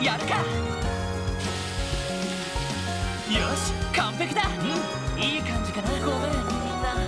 やるか。よし完璧だ。いい感じかな。ごめんみんな。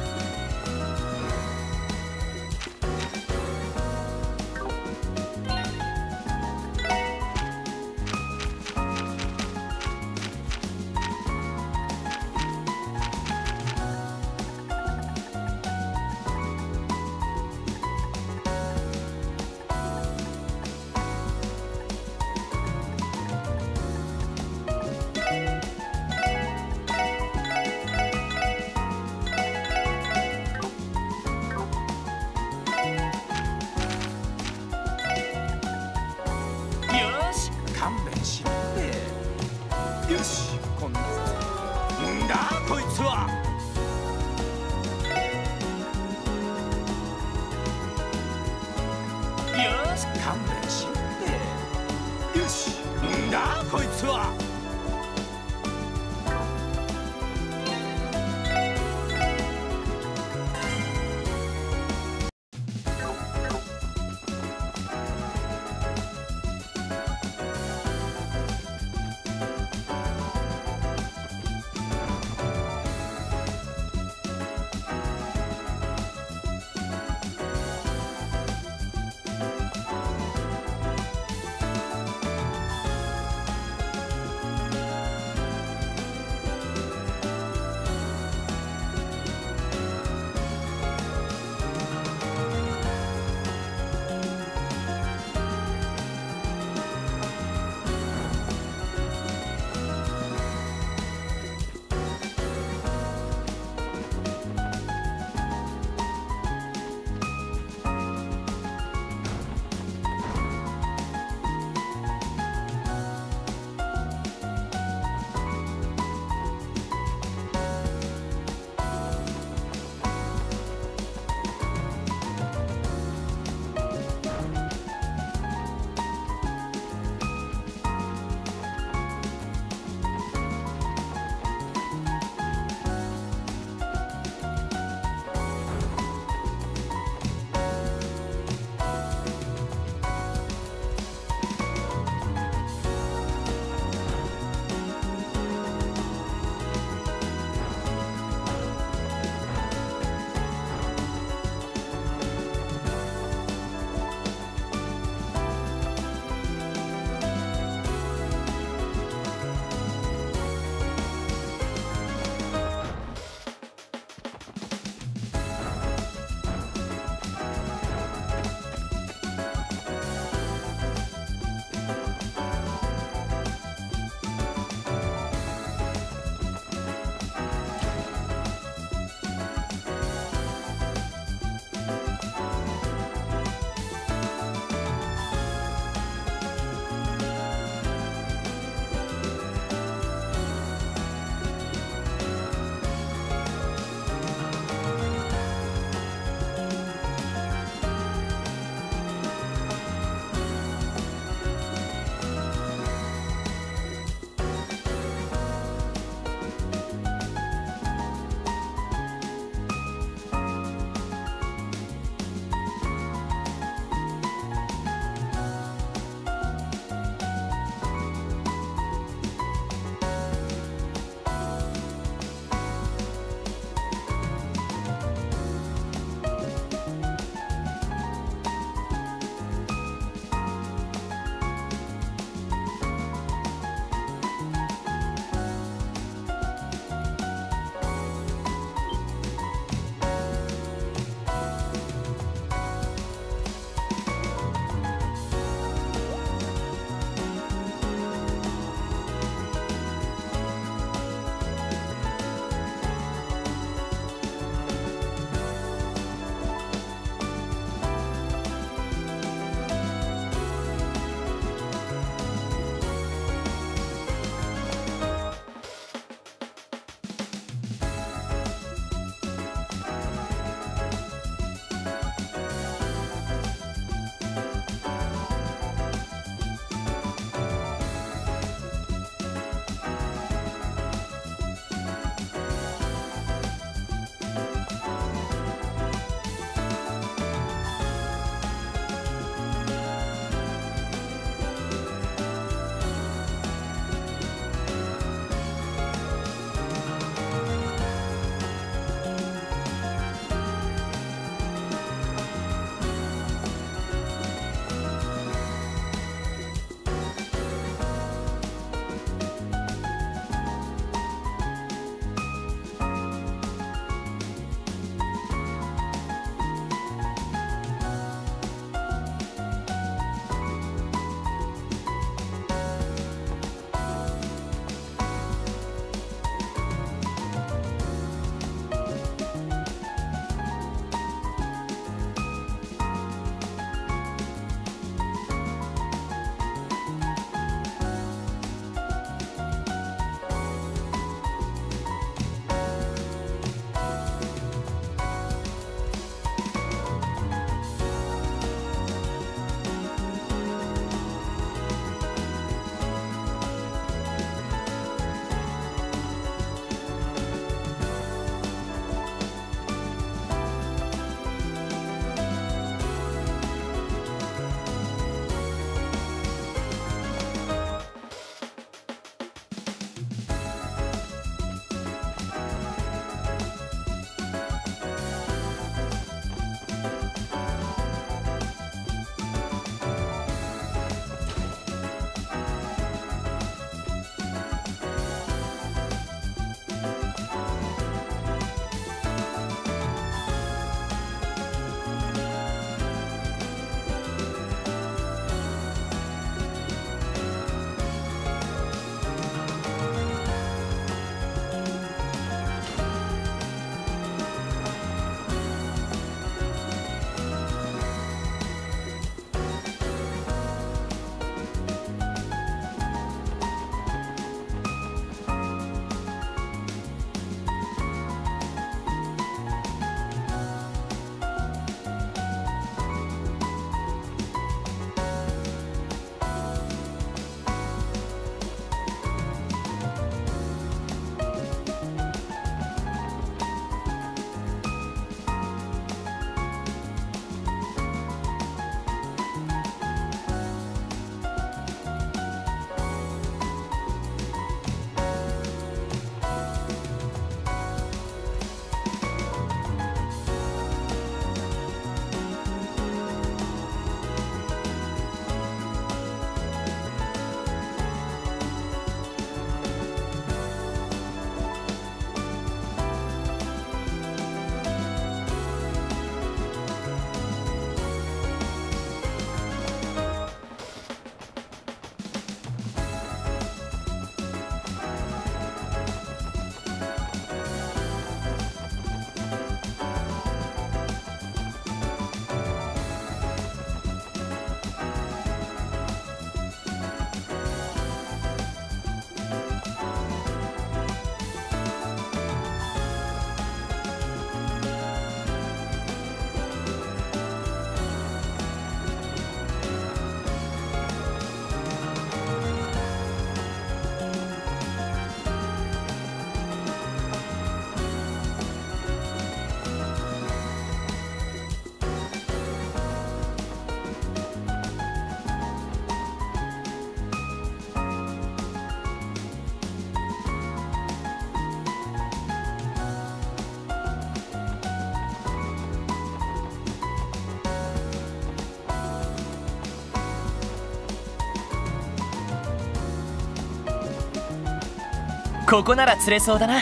ここなら釣れそうだな。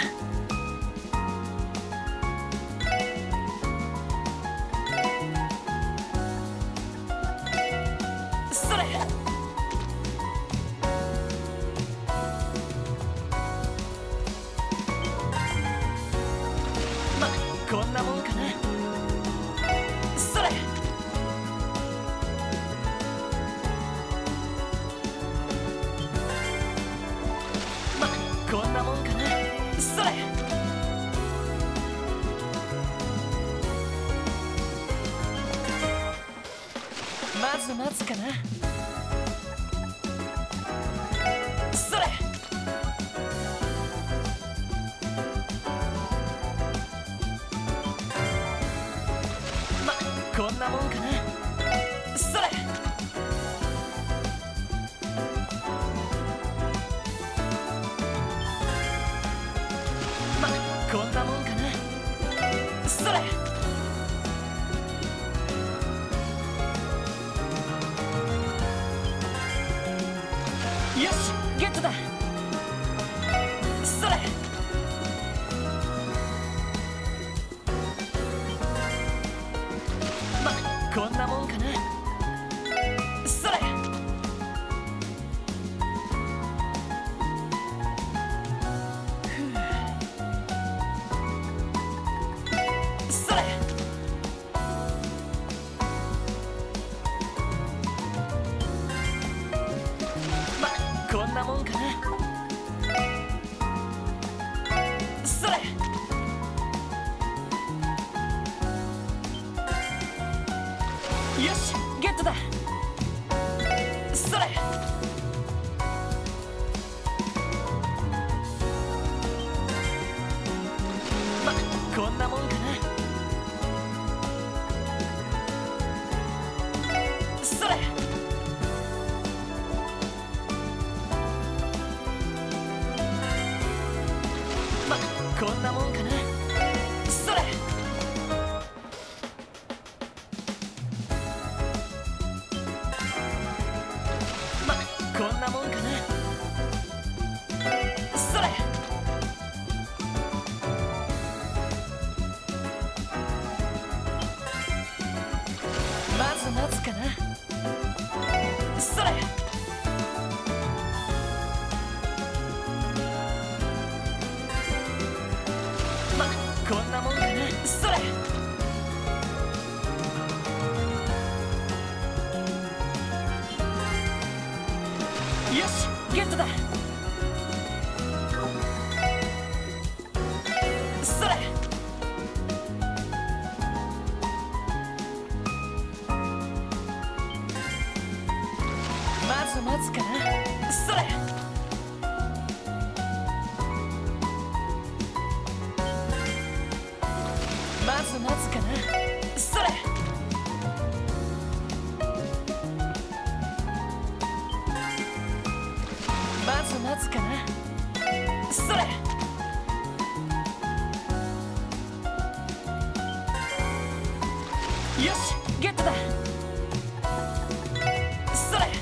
それ。ま、こんなもんかな。それ。ま、こんなもんかな。それ。まず待つかな。それ。ま、こんなもんかな。それ。ま、こんなもんかな。それ。よし、ゲットだ。それ。ま、こんなもんかな。それ。それ。ま、こんなもんかな。それ。よし、ゲットだ。それ。ま、こんなもんかな。それ。ま、こんなもんかな。それ。ま、こんなもんかな。それ。まず待つかな。それ。ま、こんなもんかな。それ。よし、ゲットだ。それ。まず待つかな。それ。まず待つかな。それ。まず待つかな。それ。よし、ゲットだ。それ。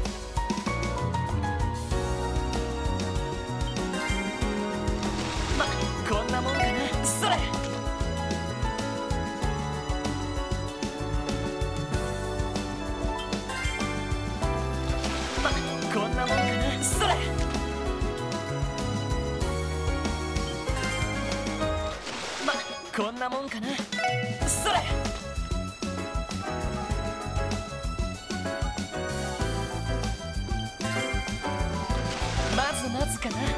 ま、こんなもんかな。それ。ま、こんなもんかな。それ。ま、こんなもんかな。それ。まず待つかな。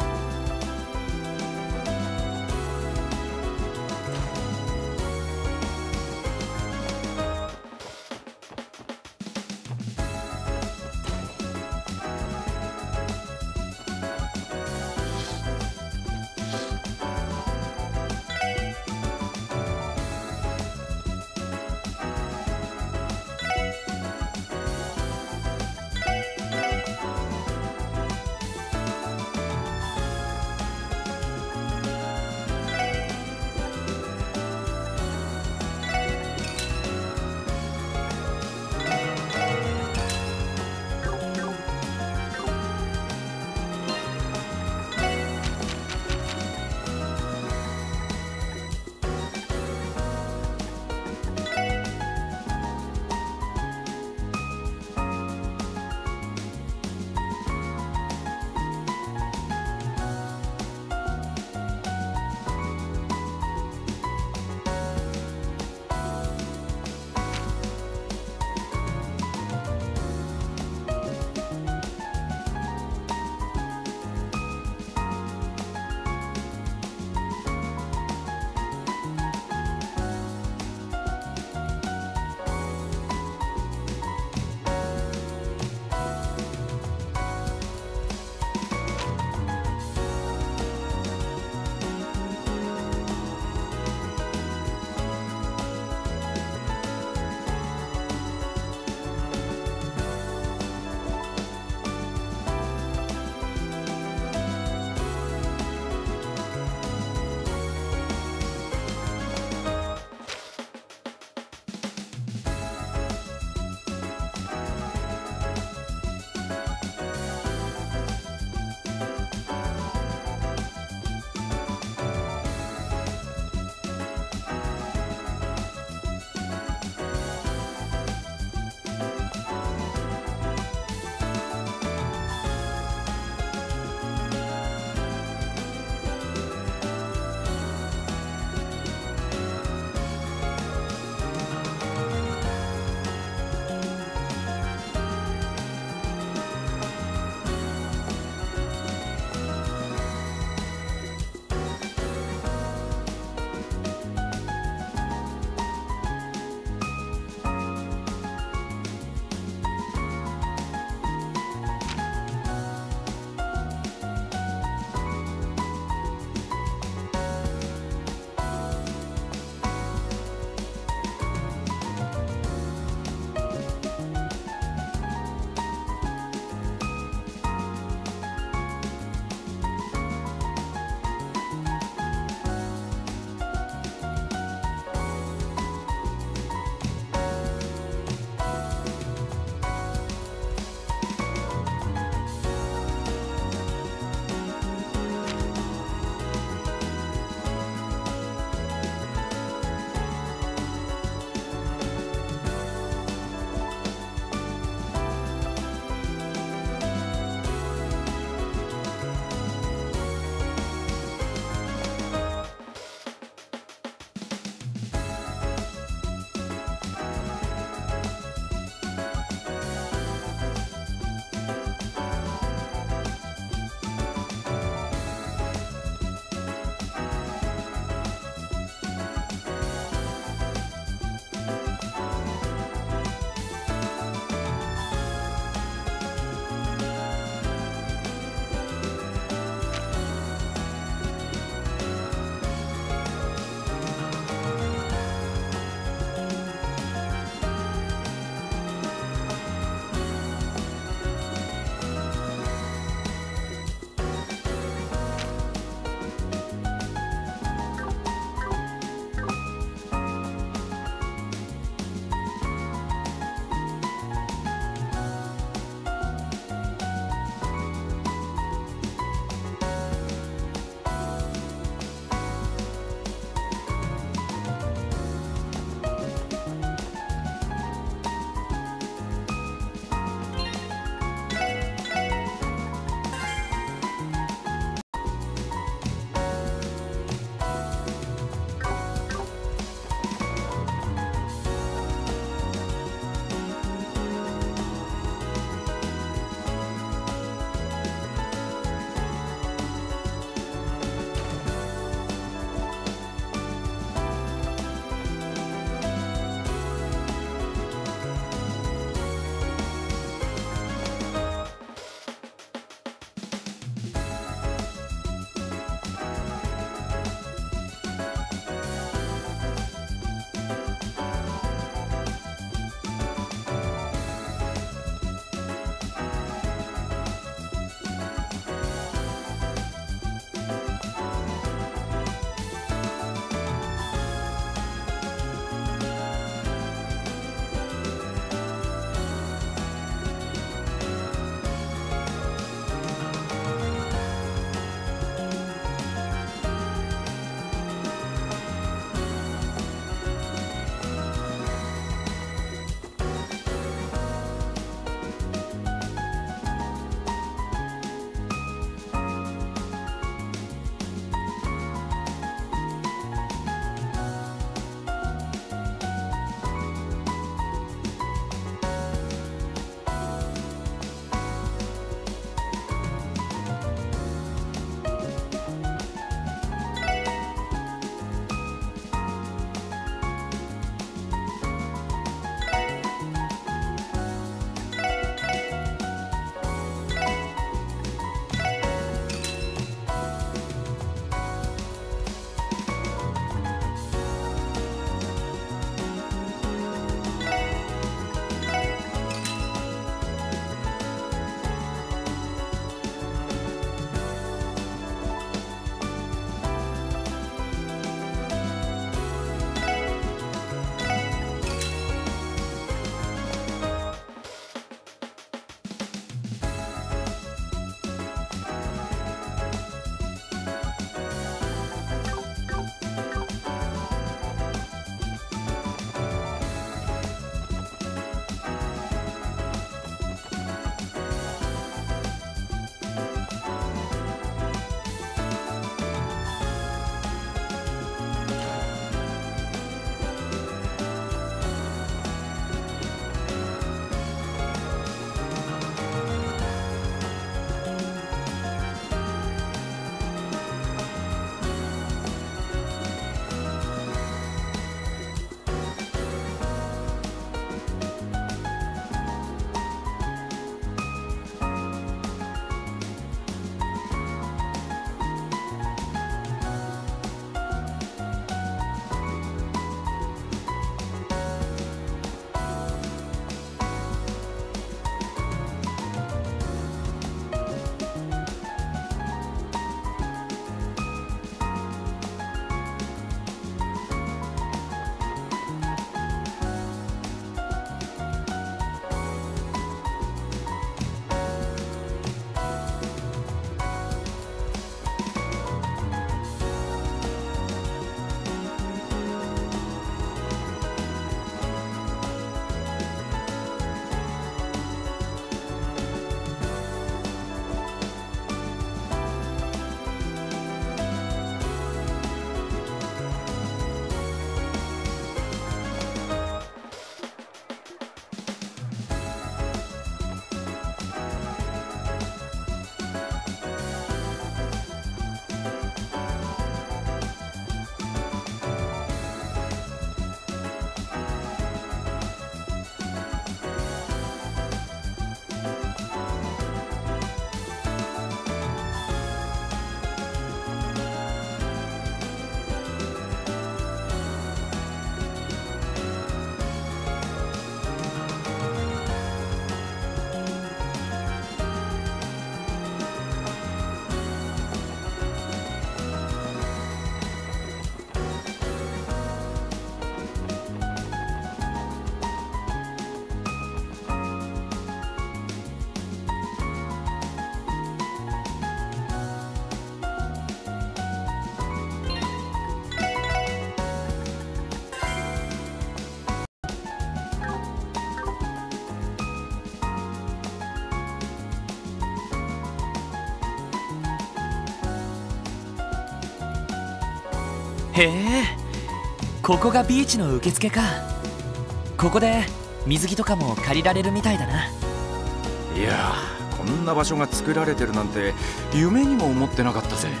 へえ、ここがビーチの受付か。ここで水着とかも借りられるみたいだな。 いやー、こんな場所が作られてるなんて夢にも思ってなかったぜ。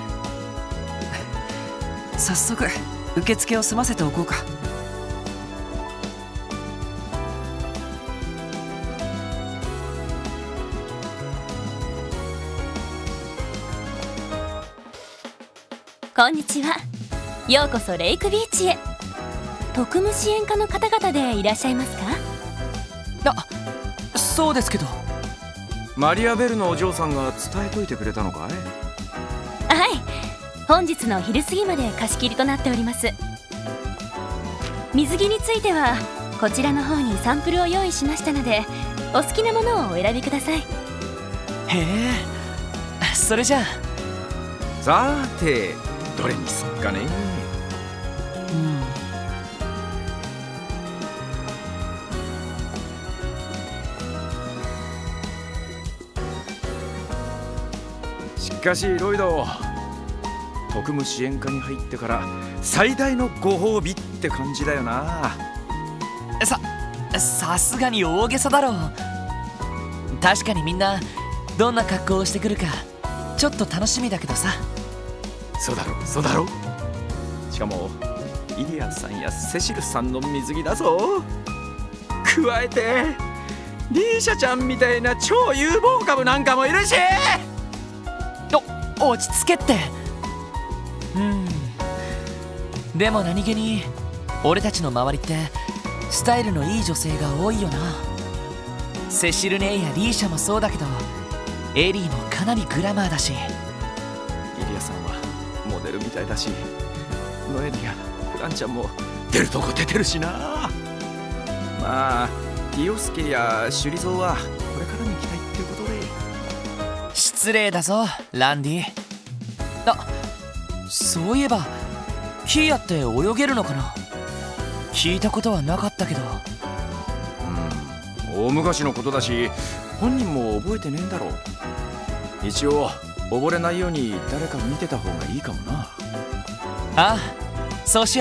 早速受付を済ませておこうか。 こんにちは。ようこそレイクビーチへ。特務支援課の方々でいらっしゃいますか？ あ、そうですけど。 マリアベルのお嬢さんが伝えといてくれたのかい？ はい、本日の昼過ぎまで貸し切りとなっております。水着についてはこちらの方にサンプルを用意しましたので、お好きなものをお選びください。 へえ、それじゃあ。 さーて、どれにすっかね。しかしロイド、特務支援課に入ってから最大のご褒美って感じだよな。 さすがに大げさだろう。確かにみんなどんな格好をしてくるかちょっと楽しみだけどさ。 そうだろ、そうだろ。しかもイリアさんやセシルさんの水着だぞ。加えてリーシャちゃんみたいな超有望株なんかもいるし。 落ち着けって。でも何気に俺たちの周りってスタイルのいい女性が多いよな。セシル姉やリーシャもそうだけど、エリーもかなりグラマーだし、 イリアさんはモデルみたいだし、ノエルやフランちゃんも出るとこ出てるしな。まあティオスケやシュリゾーはこれからに期待っていうことで。 失礼だぞランディ。そういえばキーヤって泳げるのかな？聞いたことはなかったけど。 大昔のことだし本人も覚えてねえんだろう。一応溺れないように誰か見てた方がいいかもな。 ああ、そうしよ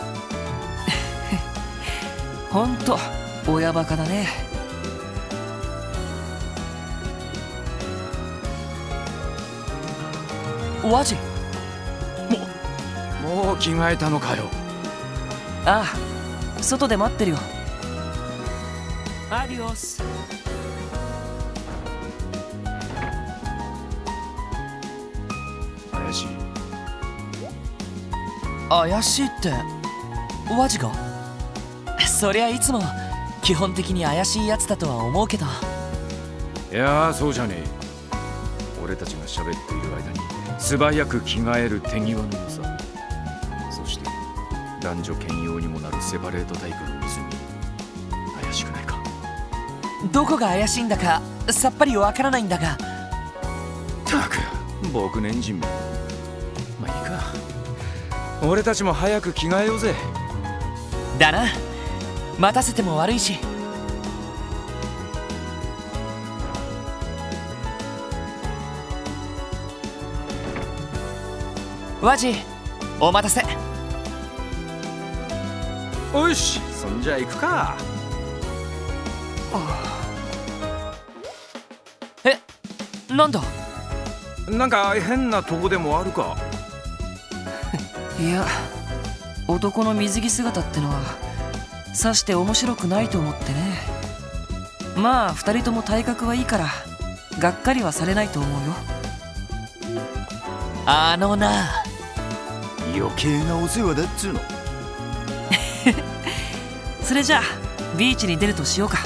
う。 ほんと親バカだね。 ワジ、 もう着替えたのかよ。 ああ、外で待ってるよ。 アディオス。 怪しい。 怪しいってワジが？そりゃいつも基本的に怪しいやつだとは思うけど。 いやー、そうじゃねえ。俺たちが喋っている間に素早く着替える手際の良さ、そして男女兼用にもなるセパレートタイプの水着、怪しくないか？ どこが怪しいんだかさっぱりわからないんだが。 たく僕年人め。まあいいか、俺たちも早く着替えようぜ。 だな、待たせても悪いし。ワジ、お待たせ。 おし、そんじゃ行くか。 なんだ？ なんか変なとこでもあるか？ いや、男の水着姿ってのはさして面白くないと思ってね。まあ2人とも体格はいいからがっかりはされないと思うよ。 あのな、 余計なお世話だっつうの。 それじゃあビーチに出るとしようか。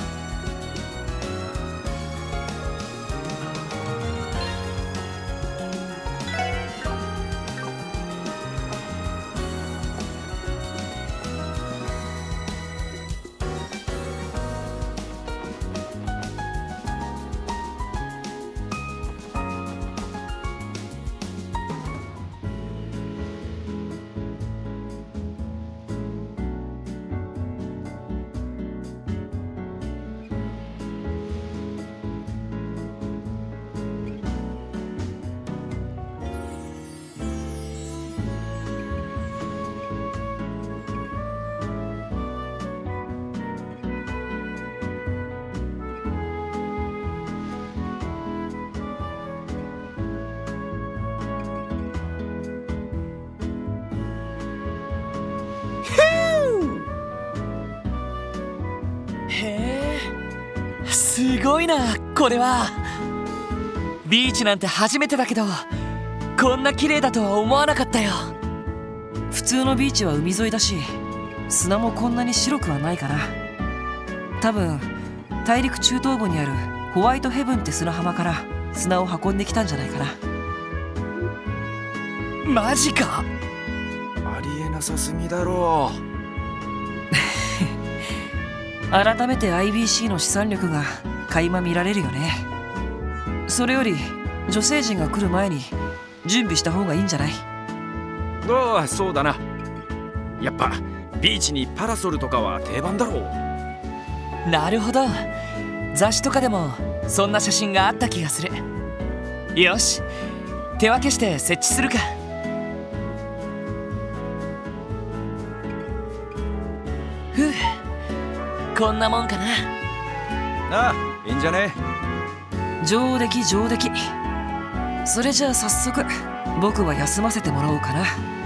すごいな、これは。ビーチなんて初めてだけど、こんな綺麗だとは思わなかったよ。 普通のビーチは海沿いだし、砂もこんなに白くはないかな。多分大陸中東部にあるホワイトヘブンって砂浜から砂を運んできたんじゃないかな。 マジか。 ありえなさすぎだろう。改めて IBC の資産力が垣間見られるよね。それより女性陣が来る前に準備した方がいいんじゃない？ ああ、そうだな。やっぱビーチにパラソルとかは定番だろう。 なるほど。雑誌とかでもそんな写真があった気がする。よし、手分けして設置するか。ふう、こんなもんかな。 ああ、いいんじゃね。 上出来上出来。それじゃあ早速僕は休ませてもらおうかな。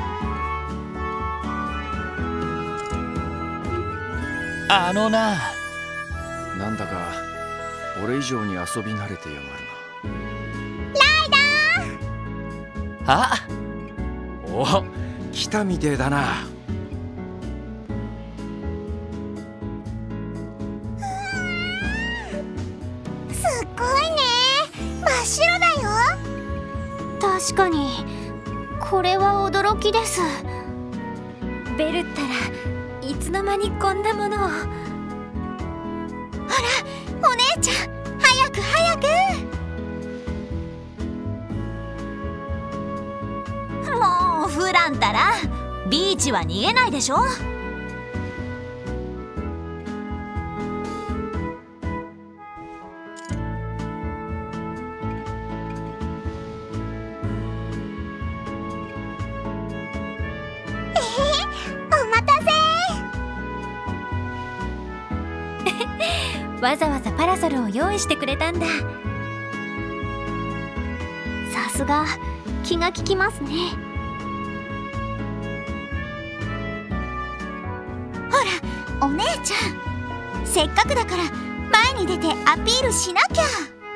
あのな。 なんだか俺以上に遊び慣れてやがるな。あ、 お、来たみてえだな。 すっごいね、真っ白だよ。確かにこれは驚きです。ベルったらいつの間にこんなものを。ほらお姉ちゃん、早く早く。もうフランたらビーチは逃げないでしょ。わざわざパラソルを用意してくれたんだ。さすが気が利きますね。ほらお姉ちゃん、せっかくだから前に出てアピールしなきゃ。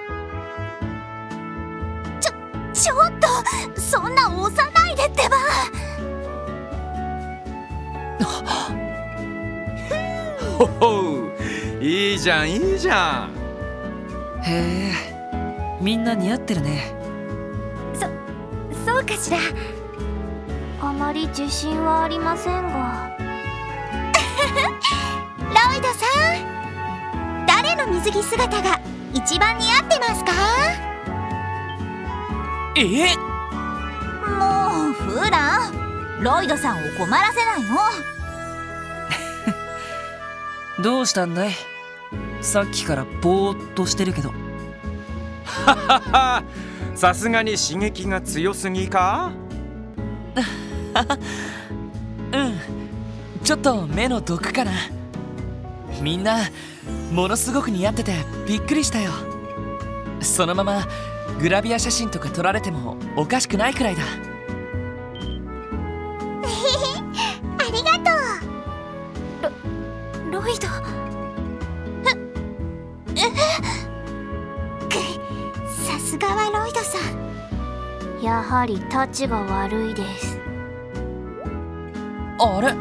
ちょっとそんな押さないでってば。 ほほう、いいじゃんいいじゃん。 へえ、みんな似合ってるね。 そうかしら。あまり自信はありませんが。ロイドさん、誰の水着姿が一番似合ってますか？もうフラン、ロイドさんを困らせないの。 どうしたんだい？さっきからぼーっとしてるけど。 ははは、さすがに刺激が強すぎか？ うん、ちょっと目の毒かな。みんなものすごく似合っててびっくりしたよ。そのままグラビア写真とか撮られてもおかしくないくらいだ。 ありがとう。ロイド。さすがはロイドさん。やはりタチが悪いです。 あれ？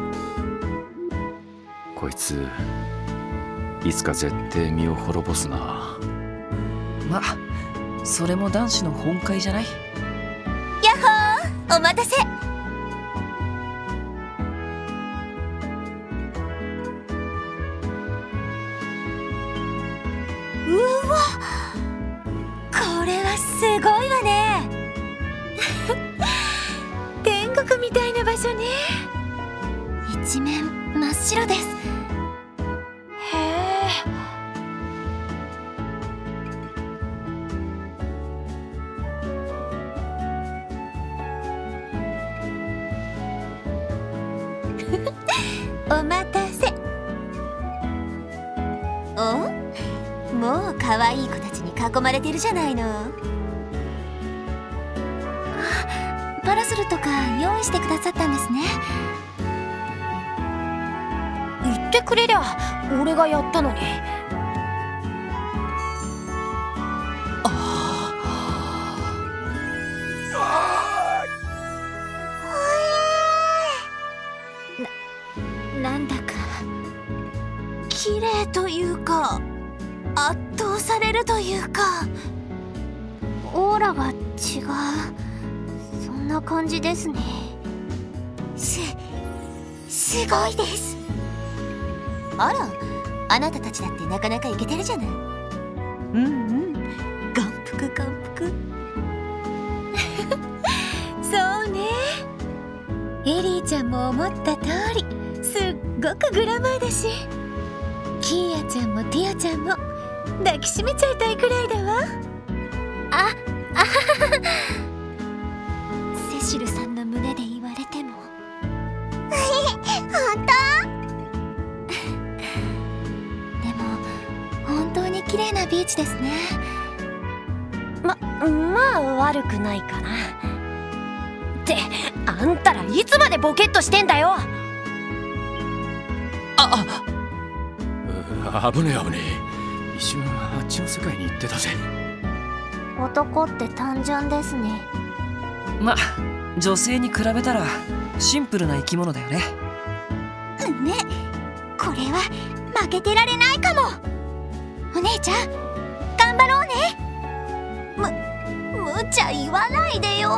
こいついつか絶対身を滅ぼすな。 ま、それも男子の本懐じゃない？ やっほー、お待たせ。うわ、これはすごいわね。天国みたいな場所ね。一面真っ白です。へえ。お待たせ。お？もう可愛い子たちに囲まれてるじゃないの。あ、パラソルとか用意してくださったんですね。言ってくれりゃ俺がやったのに。 なんだか綺麗というか圧倒されるというか、オーラが違う、そんな感じですね。すごいです。あら、あなたたちだってなかなかイケてるじゃない。眼福眼福そうね、エリーちゃんも思った通りすっごくグラマーだし、キーヤちゃんもティアちゃんも抱きしめちゃいたいくらいだわ。セシルさんの胸で言われても本当でも本当に綺麗なビーチですね。まあ悪くないかな。ってあんたらいつまでボケっとしてんだよ。 危ねえ。一瞬あっちの世界に行ってたぜ。 男って単純ですね。 ま、女性に比べたらシンプルな生き物だよね。 ね、これは負けてられないかも。お姉ちゃん頑張ろうね。無茶言わないでよ。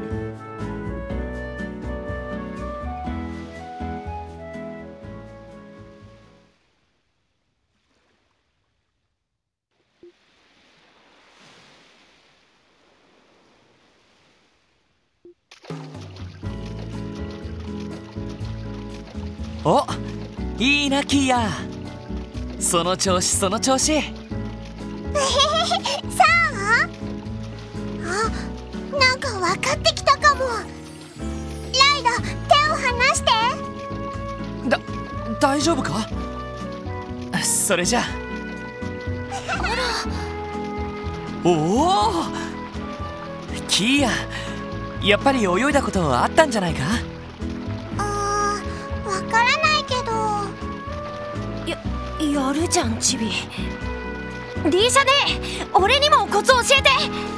お、いいなキーヤ。その調子その調子。 さあ、なんか分かってきたかも。ライド、手を離して。 大丈夫か？それじゃあ。おお、キーヤ、やっぱり泳いだことあったんじゃないか？ わからないけど。やるじゃんチビ。リーシャね、俺にもコツ教えて。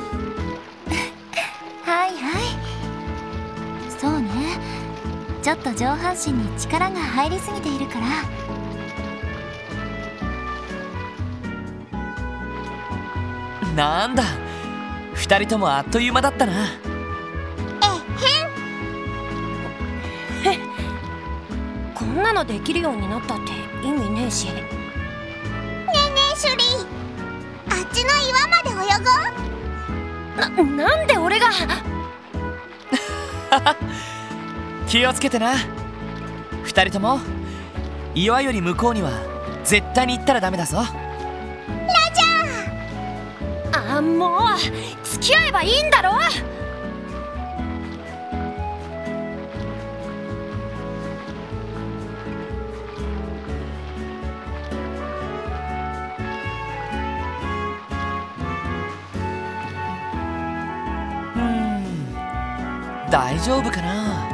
はいはい、そうね、ちょっと上半身に力が入りすぎているから。 なんだ、2人ともあっという間だったな。 こんなのできるようになったって意味ねえし。ねえねえシュリー、あっちの岩まで泳ごう。なんで俺が気をつけてな。2人とも岩より向こうには絶対に行ったらダメだぞ。 もう付き合えばいいんだろ。 大丈夫かな。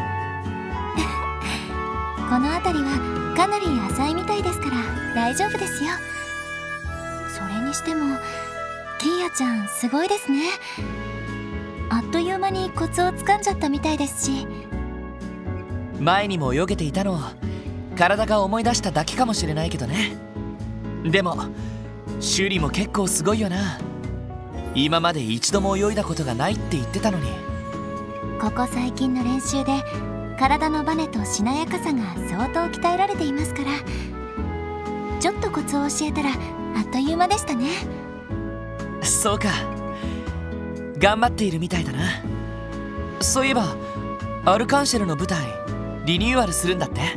この辺りはかなり浅いみたいですから大丈夫ですよ。それにしてもキーヤちゃんすごいですね。あっという間にコツをつかんじゃったみたいですし。 前にも泳げていたのを体が思い出しただけかもしれないけどね。でもシュリも結構すごいよな。今まで一度も泳いだことがないって言ってたのに。 ここ最近の練習で体のバネとしなやかさが相当鍛えられていますから、ちょっとコツを教えたらあっという間でしたね。 そうか、頑張っているみたいだな。そういえばアルカンシェルの舞台リニューアルするんだって。 はい、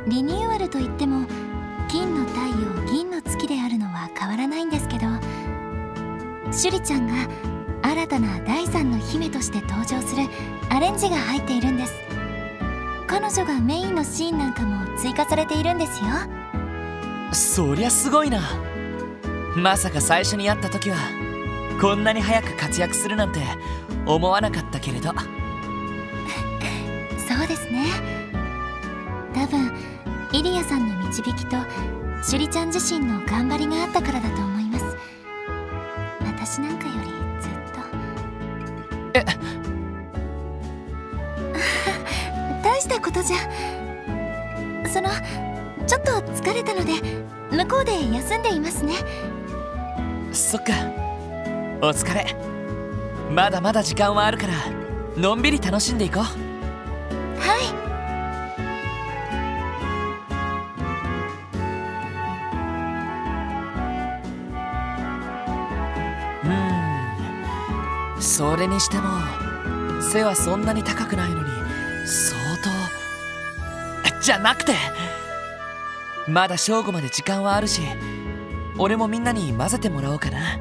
リニューアルといっても金の太陽銀の月であるのは変わらないんですけど、シュリちゃんが新たな第三の姫として登場するアレンジが入っているんです。彼女がメインのシーンなんかも追加されているんですよ。 そりゃすごいな。まさか最初に会った時はこんなに早く活躍するなんて思わなかったけれど。 そうですね、多分イリアさんの導きとシュリちゃん自身の頑張りがあったからだと思います。私なんかよりずっと大したことじゃ。 ちょっと疲れたので向こうで休んでいますね。 そっか、お疲れ。まだまだ時間はあるからのんびり楽しんでいこう。 はい。 それにしても背はそんなに高くないのに相当じゃなくて、まだ正午まで時間はあるし、俺もみんなに混ぜてもらおうかな。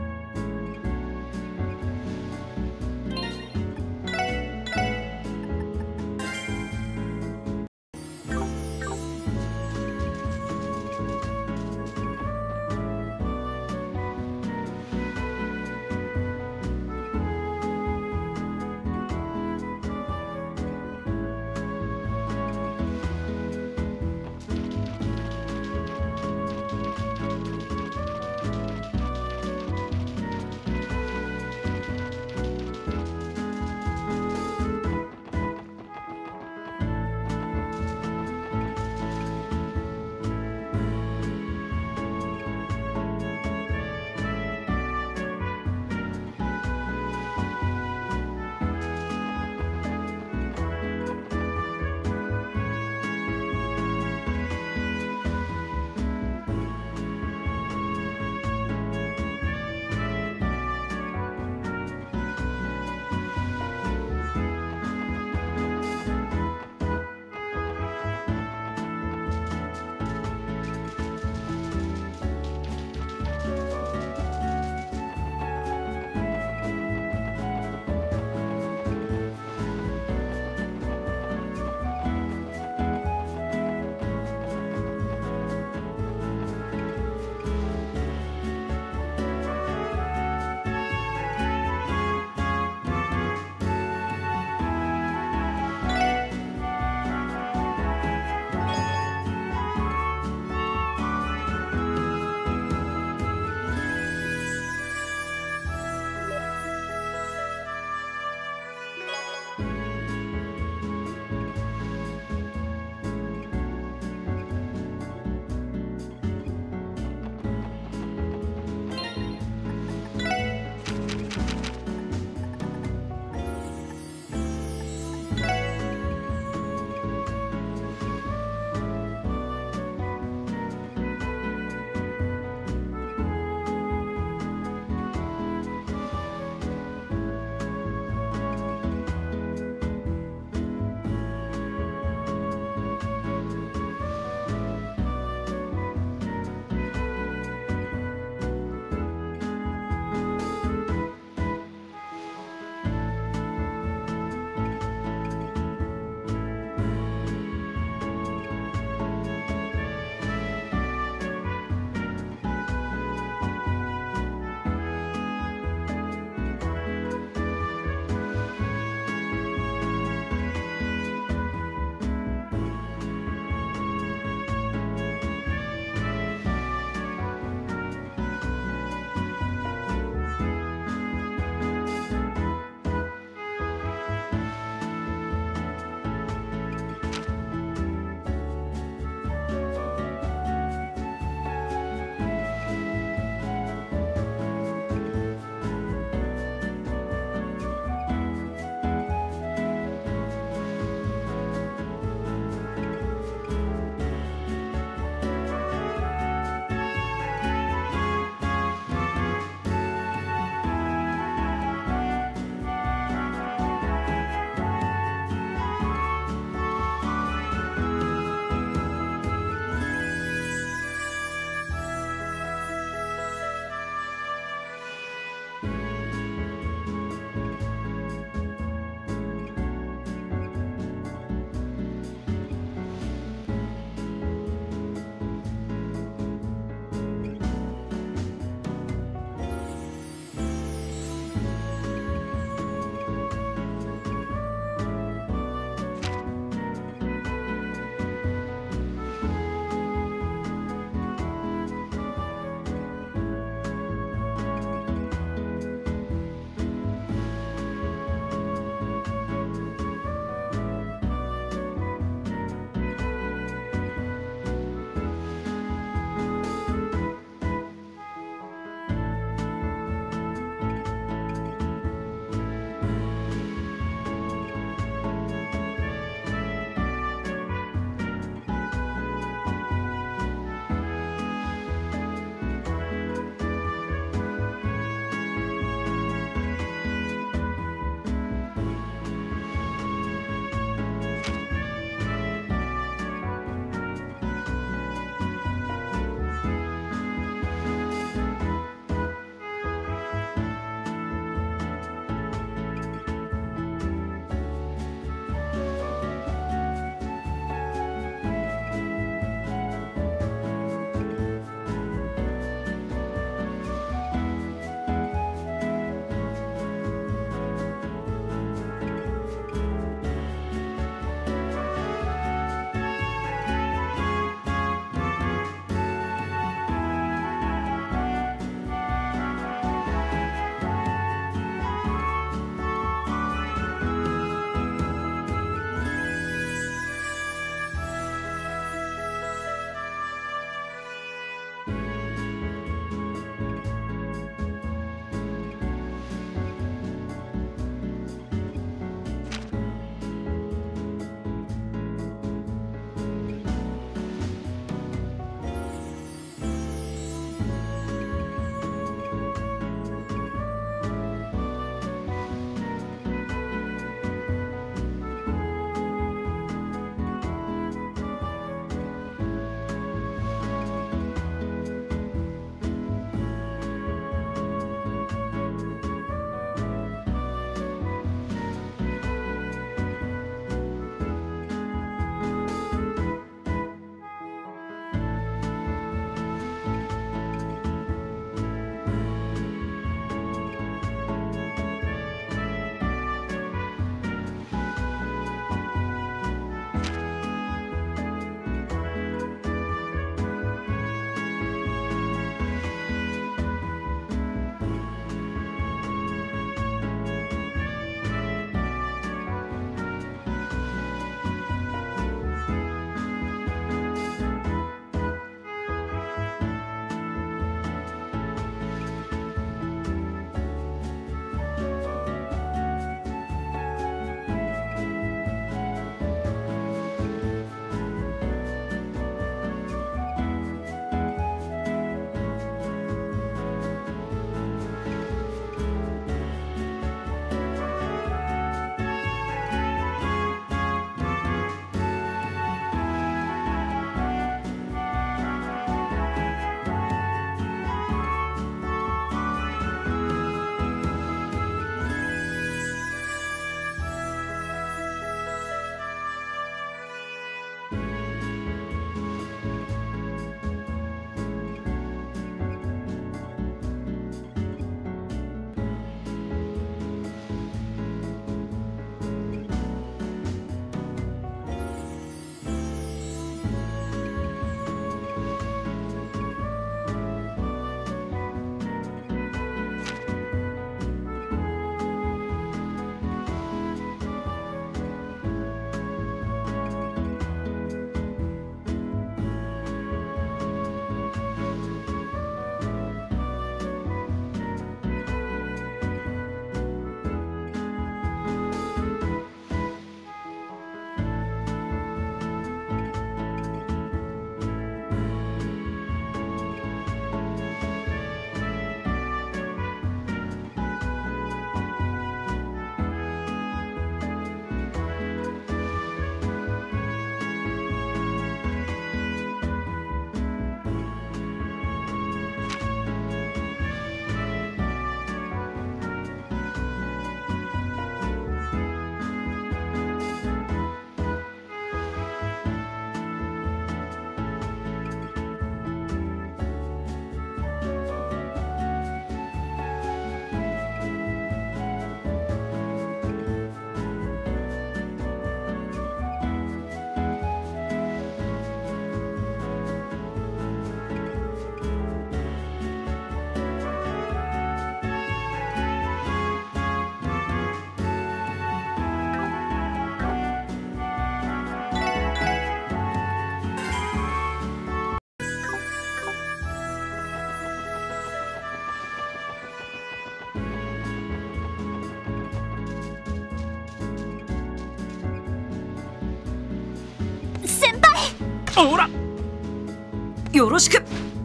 ほら、 よろしく。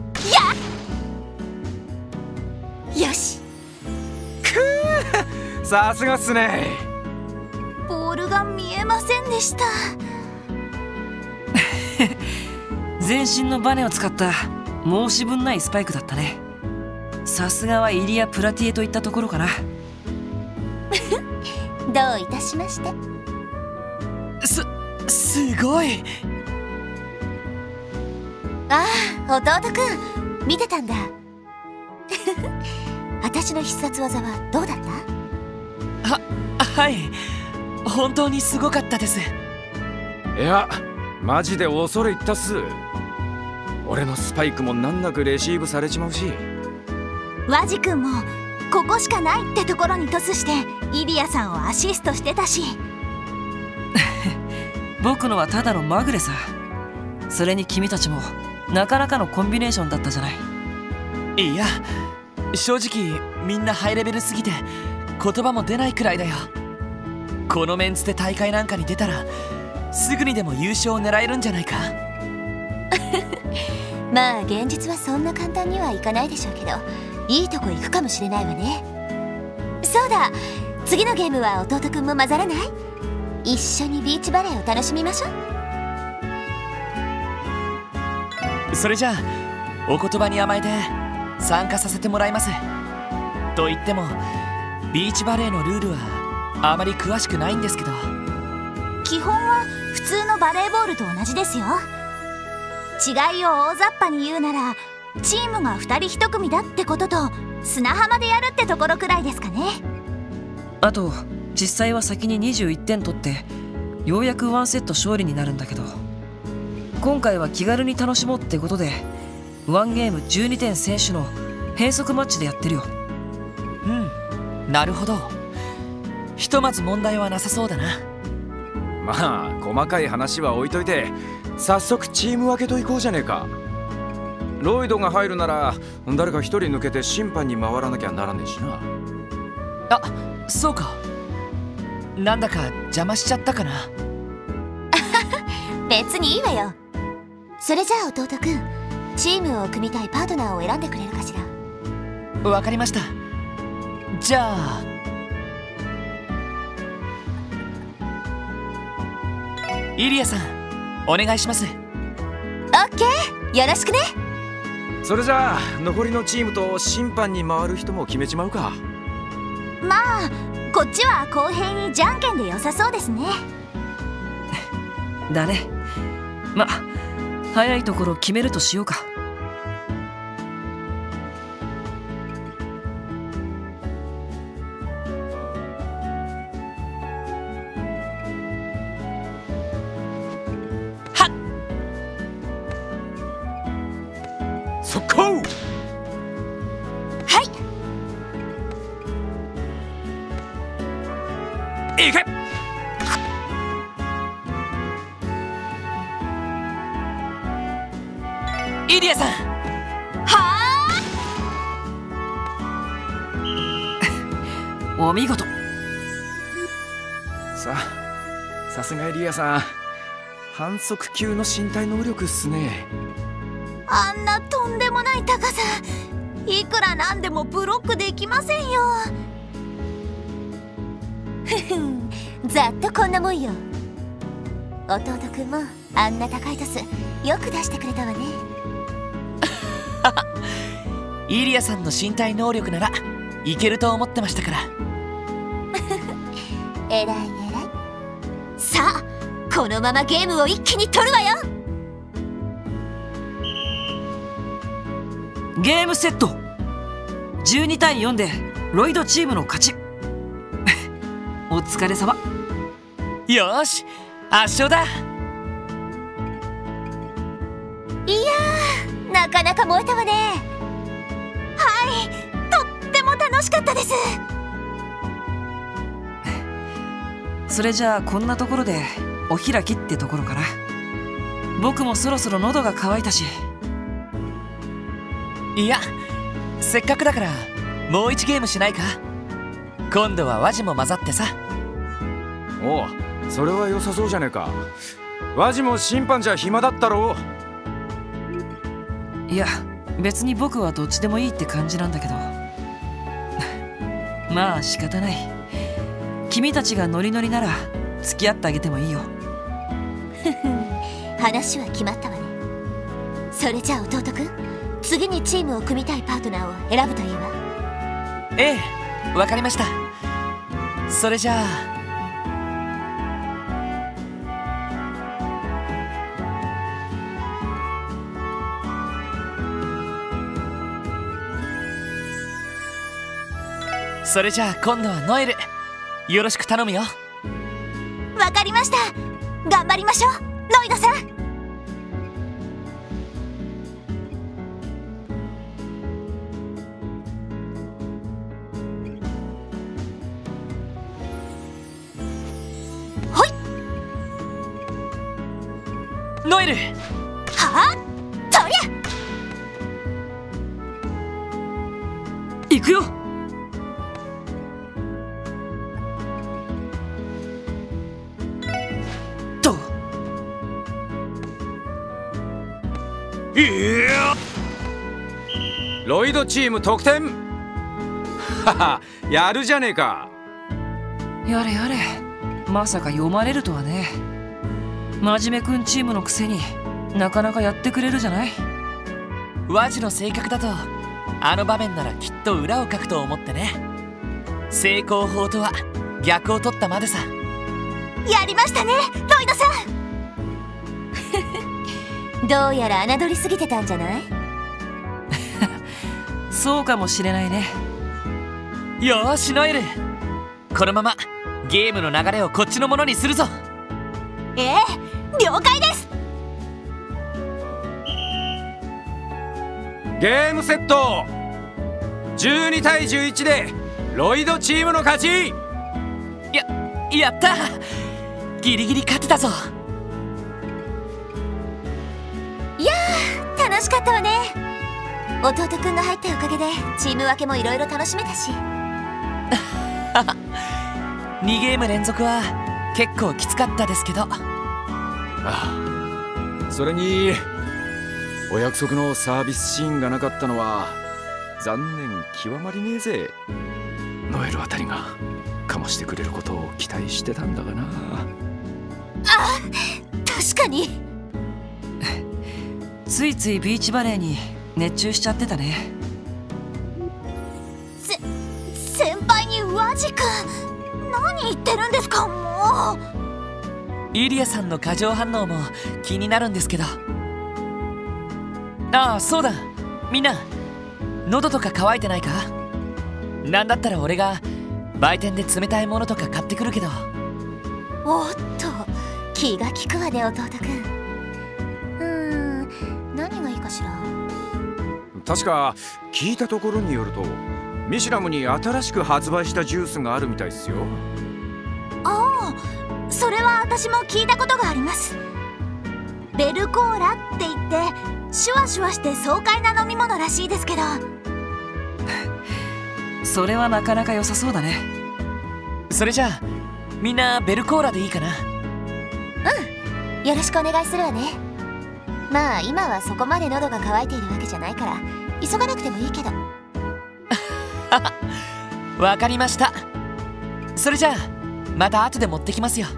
よし。 さすがっすね。 ボールが見えませんでした。 全身のバネを使った申し分ないスパイクだったね。さすがはイリア・プラティエといったところかな。 どういたしまして。 すごい。 ああ、弟くん見てたんだ。私の必殺技はどうだった？ はい、本当にすごかったです。 いや、マジで恐れ入ったっす。俺のスパイクも難なくレシーブされちまうし、 ワジ君もここしかないってところにトスしてイリアさんをアシストしてたし。 僕のはただのまぐれさ。それに君たちもなかなかのコンビネーションだったじゃない。 いや、正直みんなハイレベルすぎて言葉も出ないくらいだよ。このメンツで大会なんかに出たらすぐにでも優勝を狙えるんじゃないか。 まあ現実はそんな簡単にはいかないでしょうけど、いいとこ行くかもしれないわね。そうだ、次のゲームは弟くんも混ざらない？一緒にビーチバレーを楽しみましょう。 それじゃあお言葉に甘えて参加させてもらいます。と言ってもビーチバレーのルールはあまり詳しくないんですけど。 基本は普通のバレーボールと同じですよ。違いを大雑把に言うなら、チームが2人1組だってことと砂浜でやるってところくらいですかね。 あと実際は先に21点取ってようやく1セット勝利になるんだけど、今回は気軽に楽しもうってことで1ゲーム12点先取の変則マッチでやってるよ。 なるほど。ひとまず問題はなさそうだな。 まあ細かい話は置いといて、早速チーム分けといこうじゃねえか。ロイドが入るなら誰か一人抜けて審判に回らなきゃならねえしな。 あ、そうか。なんだか邪魔しちゃったかな。 別にいいわよ。それじゃあ弟くん、チームを組みたいパートナーを選んでくれるかしら。 わかりました。じゃあイリアさん、お願いします。 オッケー、よろしくね。 それじゃあ残りのチームと審判に回る人も決めちまうか。 まあこっちは公平にじゃんけんで良さそうですね。 だね。ま、早いところ決めるとしようか。 速攻。 はい、 いけ。 イリアさん。 はお見事。 さすがエリアさん、反則級の身体能力っすね。 あんなとんでもない高さ、いくらなんでもブロックできませんよ。ふふん、ざっとこんなもんよ。弟くんもあんな高いトスよく出してくれたわね。 イリアさんの身体能力ならいけると思ってましたから。 えらいえらい。さあこのままゲームを一気に取るわよ。 ゲームセット。12対4でロイドチームの勝ち。お疲れ様。 よーし、圧勝だ。 いやー、なかなか燃えたわね。はい、とっても楽しかったです。 それじゃあこんなところでお開きってところかな。僕もそろそろ喉が渇いたし。 いや、せっかくだからもう1ゲームしないか。今度はワジも混ざってさ。 おう、それは良さそうじゃねえか。 ワジも審判じゃ暇だったろいや別に僕はどっちでもいいって感じなんだけどまあ仕方ない。君たちがノリノリなら付き合ってあげてもいいよ。 話は決まったわね。それじゃあ弟くん、次にチームを組みたいパートナーを選ぶといいわ。 ええ、わかりました。それじゃあ今度はノエル、よろしく頼むよ。 わかりました。頑張りましょう、ロイドさん。ほい。 ノエル。 はあ、とりゃ。 行くよ。 いやロイドチーム得点はは、やるじゃねえか。 やれやれ、まさか読まれるとはね。真面目くんチームのくせになかなかやってくれるじゃない。 ワジの性格だとあの場面ならきっと裏をかくと思ってね。成功法とは逆を取ったまでさ。 やりましたね、ロイドさん。どうやら侮りすぎてたんじゃない？ そうかもしれないね。 よーしノエル、このままゲームの流れをこっちのものにするぞ。 ええ、了解です。 ゲームセット。12対11でロイドチームの勝ち。 やったー、ギリギリ勝てたぞ。 いやー、楽しかったわね。弟くんが入ったおかげでチーム分けもいろいろ楽しめたし。 2ゲーム連続は結構きつかったですけど。 それにお約束のサービスシーンがなかったのは残念極まりねえぜ。ノエルあたりがかましてくれることを期待してたんだがな。 あ、確かに。 ついついビーチバレーに熱中しちゃってたね。 先輩にワジ君、何言ってるんですかもう。 イリアさんの過剰反応も気になるんですけど。ああそうだ、みんな喉とか渇いてないか？なんだったら俺が売店で冷たいものとか買ってくるけど。 おっと、気が利くわね弟くん。何がいいかしら。 確か聞いたところによるとミシュラムに新しく発売したジュースがあるみたいですよ。 ああ、それは私も聞いたことがあります。ベルコーラって言ってシュワシュワして爽快な飲み物らしいですけど。 それはなかなか良さそうだね。 それじゃあみんなベルコーラでいいかな。 うん、よろしくお願いするわね。まあ今はそこまで喉が渇いているわけじゃないから急がなくてもいいけど。 わかりました。それじゃあまた後で持ってきますよ。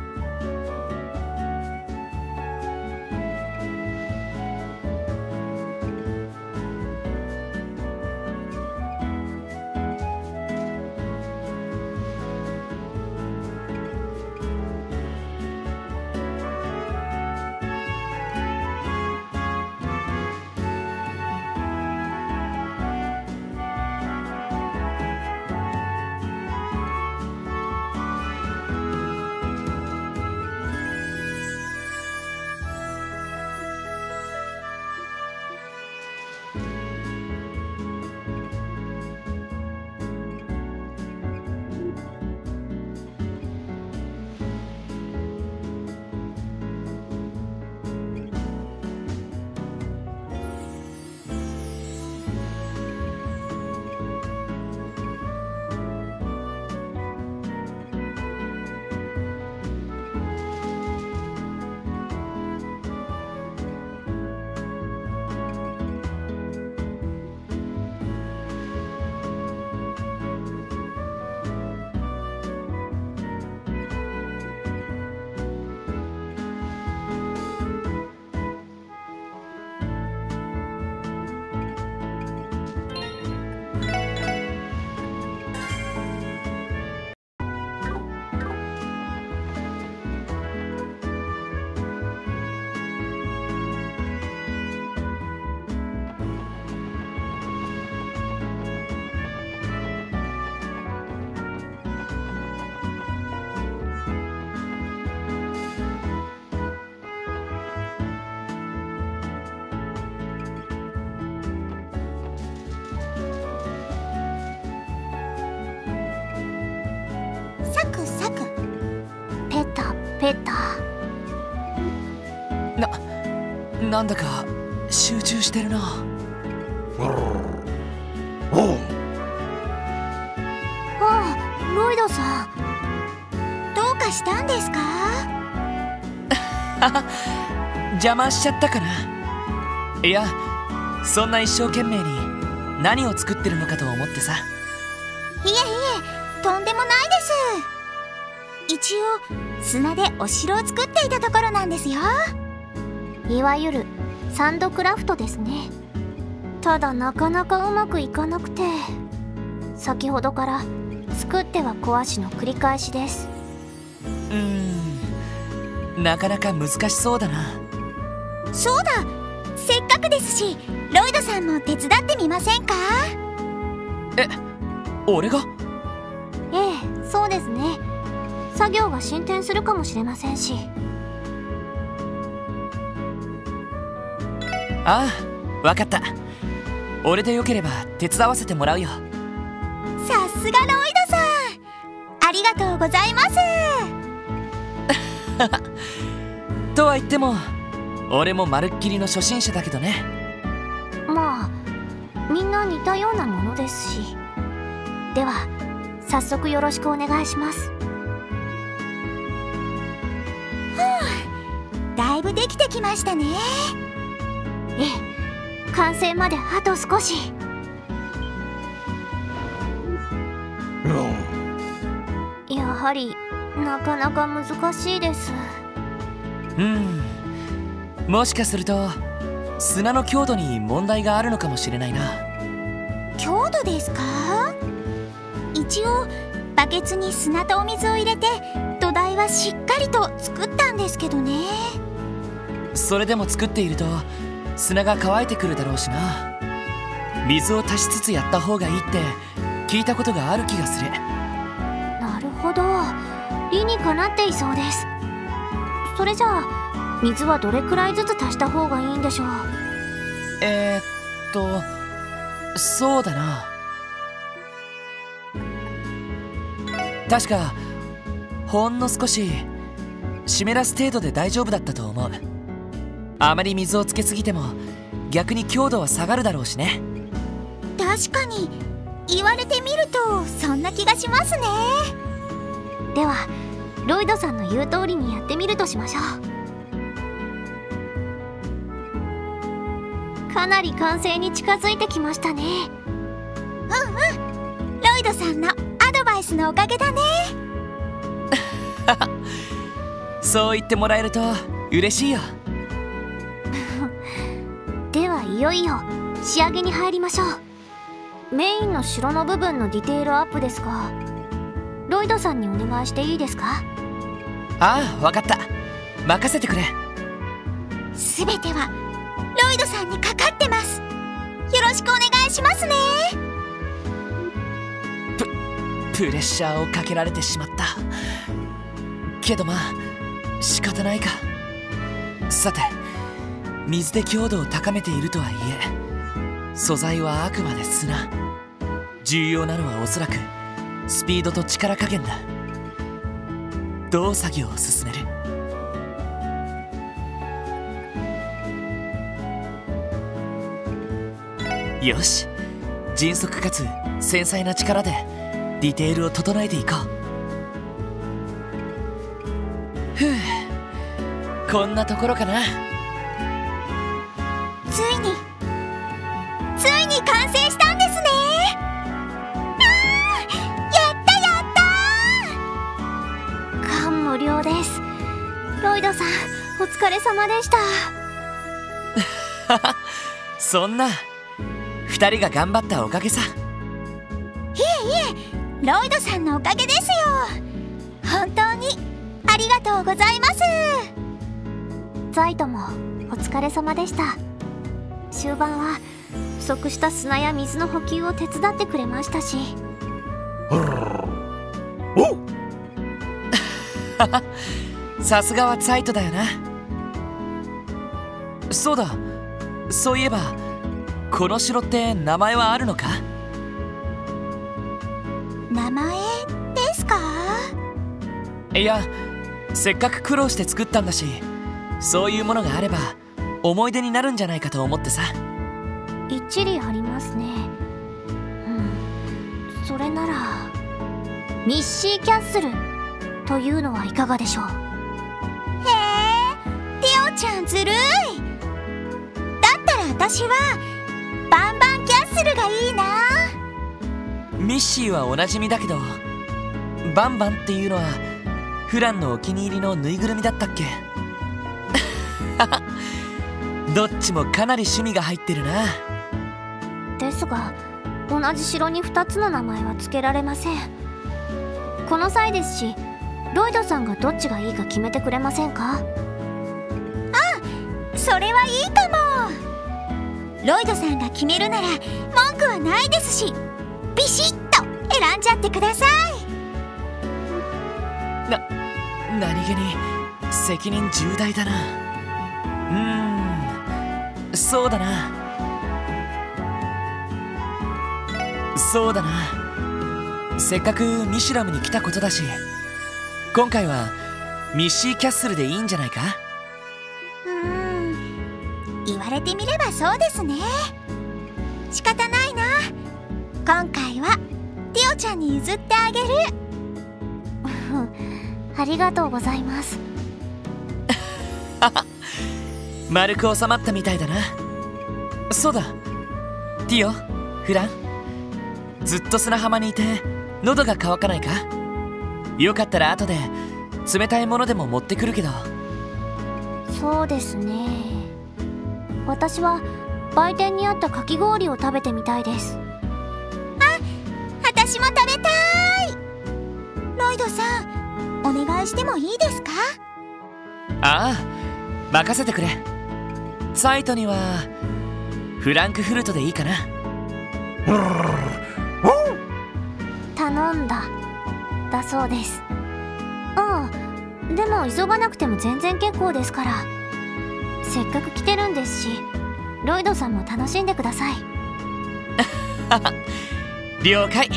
ペッタなんだか集中してるな。 ロイドさん、どうかしたんですか？ 邪魔しちゃったかな。いや、そんな一生懸命に何を作ってるのかと思ってさ。 いえいえ、とんでもないです。一応砂でお城を作っていたところなんですよ。いわゆるサンドクラフトですね。ただなかなかうまくいかなくて、先ほどから作っては壊しの繰り返しです。 なかなか難しそうだな。 そうだ、せっかくですしロイドさんも手伝ってみませんか？ 俺が？ ええ、そうですね。作業が進展するかもしれませんし。 ああ、わかった。俺でよければ手伝わせてもらうよ。 さすがロイドさん、ありがとうございます。 とは言っても俺もまるっきりの初心者だけどね。 まあみんな似たようなものですし。では早速よろしくお願いします。だいぶできてきましたね。ええ、完成まであと少し。やはりなかなか難しいです。 もしかすると砂の強度に問題があるのかもしれないな。 強度ですか？一応バケツに砂とお水を入れて土台はしっかりと作ったんですけどね。 それでも作っていると砂が乾いてくるだろうしな。水を足しつつやった方がいいって聞いたことがある気がする。 なるほど、理にかなっていそうです。それじゃあ水はどれくらいずつ足した方がいいんでしょう？ そうだな。確かほんの少し湿らす程度で大丈夫だったと思う。あまり水をつけすぎても逆に強度は下がるだろうしね。 確かに言われてみるとそんな気がしますね。ではロイドさんの言う通りにやってみるとしましょう。かなり完成に近づいてきましたね。ロイドさんのアドバイスのおかげだね。 そう言ってもらえると嬉しいよ。 ではいよいよ仕上げに入りましょう。メインの城の部分のディテールアップですが、ロイドさんにお願いしていいですか？ ああ、わかった。任せてくれ。 すべてはロイドさんにかかってます。よろしくお願いしますね。 プレッシャーをかけられてしまったけど、まあ仕方ないか。さて、水で強度を高めているとはいえ素材はあくまで砂。重要なのはおそらくスピードと力加減だ。どう作業を進める？よし、迅速かつ繊細な力でディテールを整えていこう。こんなところかな。 ついに完成したんですね。やった感無量です。ロイドさん、お疲れ様でした。 そんな、2人が頑張ったおかげさ。 いえ、ロイドさんのおかげですよ。本当にありがとうございます。ザイトもお疲れ様でした。終盤は不足した砂や水の補給を手伝ってくれましたし。 さすがはザイトだよな。そうだ、そういえばこの城って名前はあるのか？ 名前ですか？ いや、 せっかく苦労して作ったんだし、そういうものがあれば思い出になるんじゃないかと思ってさ。 一理ありますね。それならミッシーキャッスルというのはいかがでしょう。へえ、ティオちゃんずるい。だったら私はバンバンキャッスルがいいな。 ミッシーはおなじみだけど、バンバンっていうのはフランのお気に入りのぬいぐるみだったっけ？どっちもかなり趣味が入ってるな。 ですが同じ城に2つの名前は付けられません。この際ですし、ロイドさんがどっちがいいか決めてくれませんか？あ、それはいいかも。ロイドさんが決めるなら文句はないですし、ビシッと選んじゃってください。 何気に責任重大だな。そうだな。そうだな。せっかくミシュラムに来たことだし、今回はミッシーキャッスルでいいんじゃないか？ 言われてみればそうですね。仕方ないな。今回はティオちゃんに譲ってあげる。ありがとうございます。 丸く収まったみたいだな。そうだ、ティオ、フラン、ずっと砂浜にいて喉が渇かないか？よかったら後で冷たいものでも持ってくるけど。 そうですね。私は売店にあったかき氷を食べてみたいです。あ、私も食べたい。ロイドさん、お願いしてもいいですか？ ああ、任せてくれ。サイトにはフランクフルトでいいかな。 頼んだだそうです。ああ、でも急がなくても全然結構ですから。せっかく来てるんですし、ロイドさんも楽しんでください。 了解。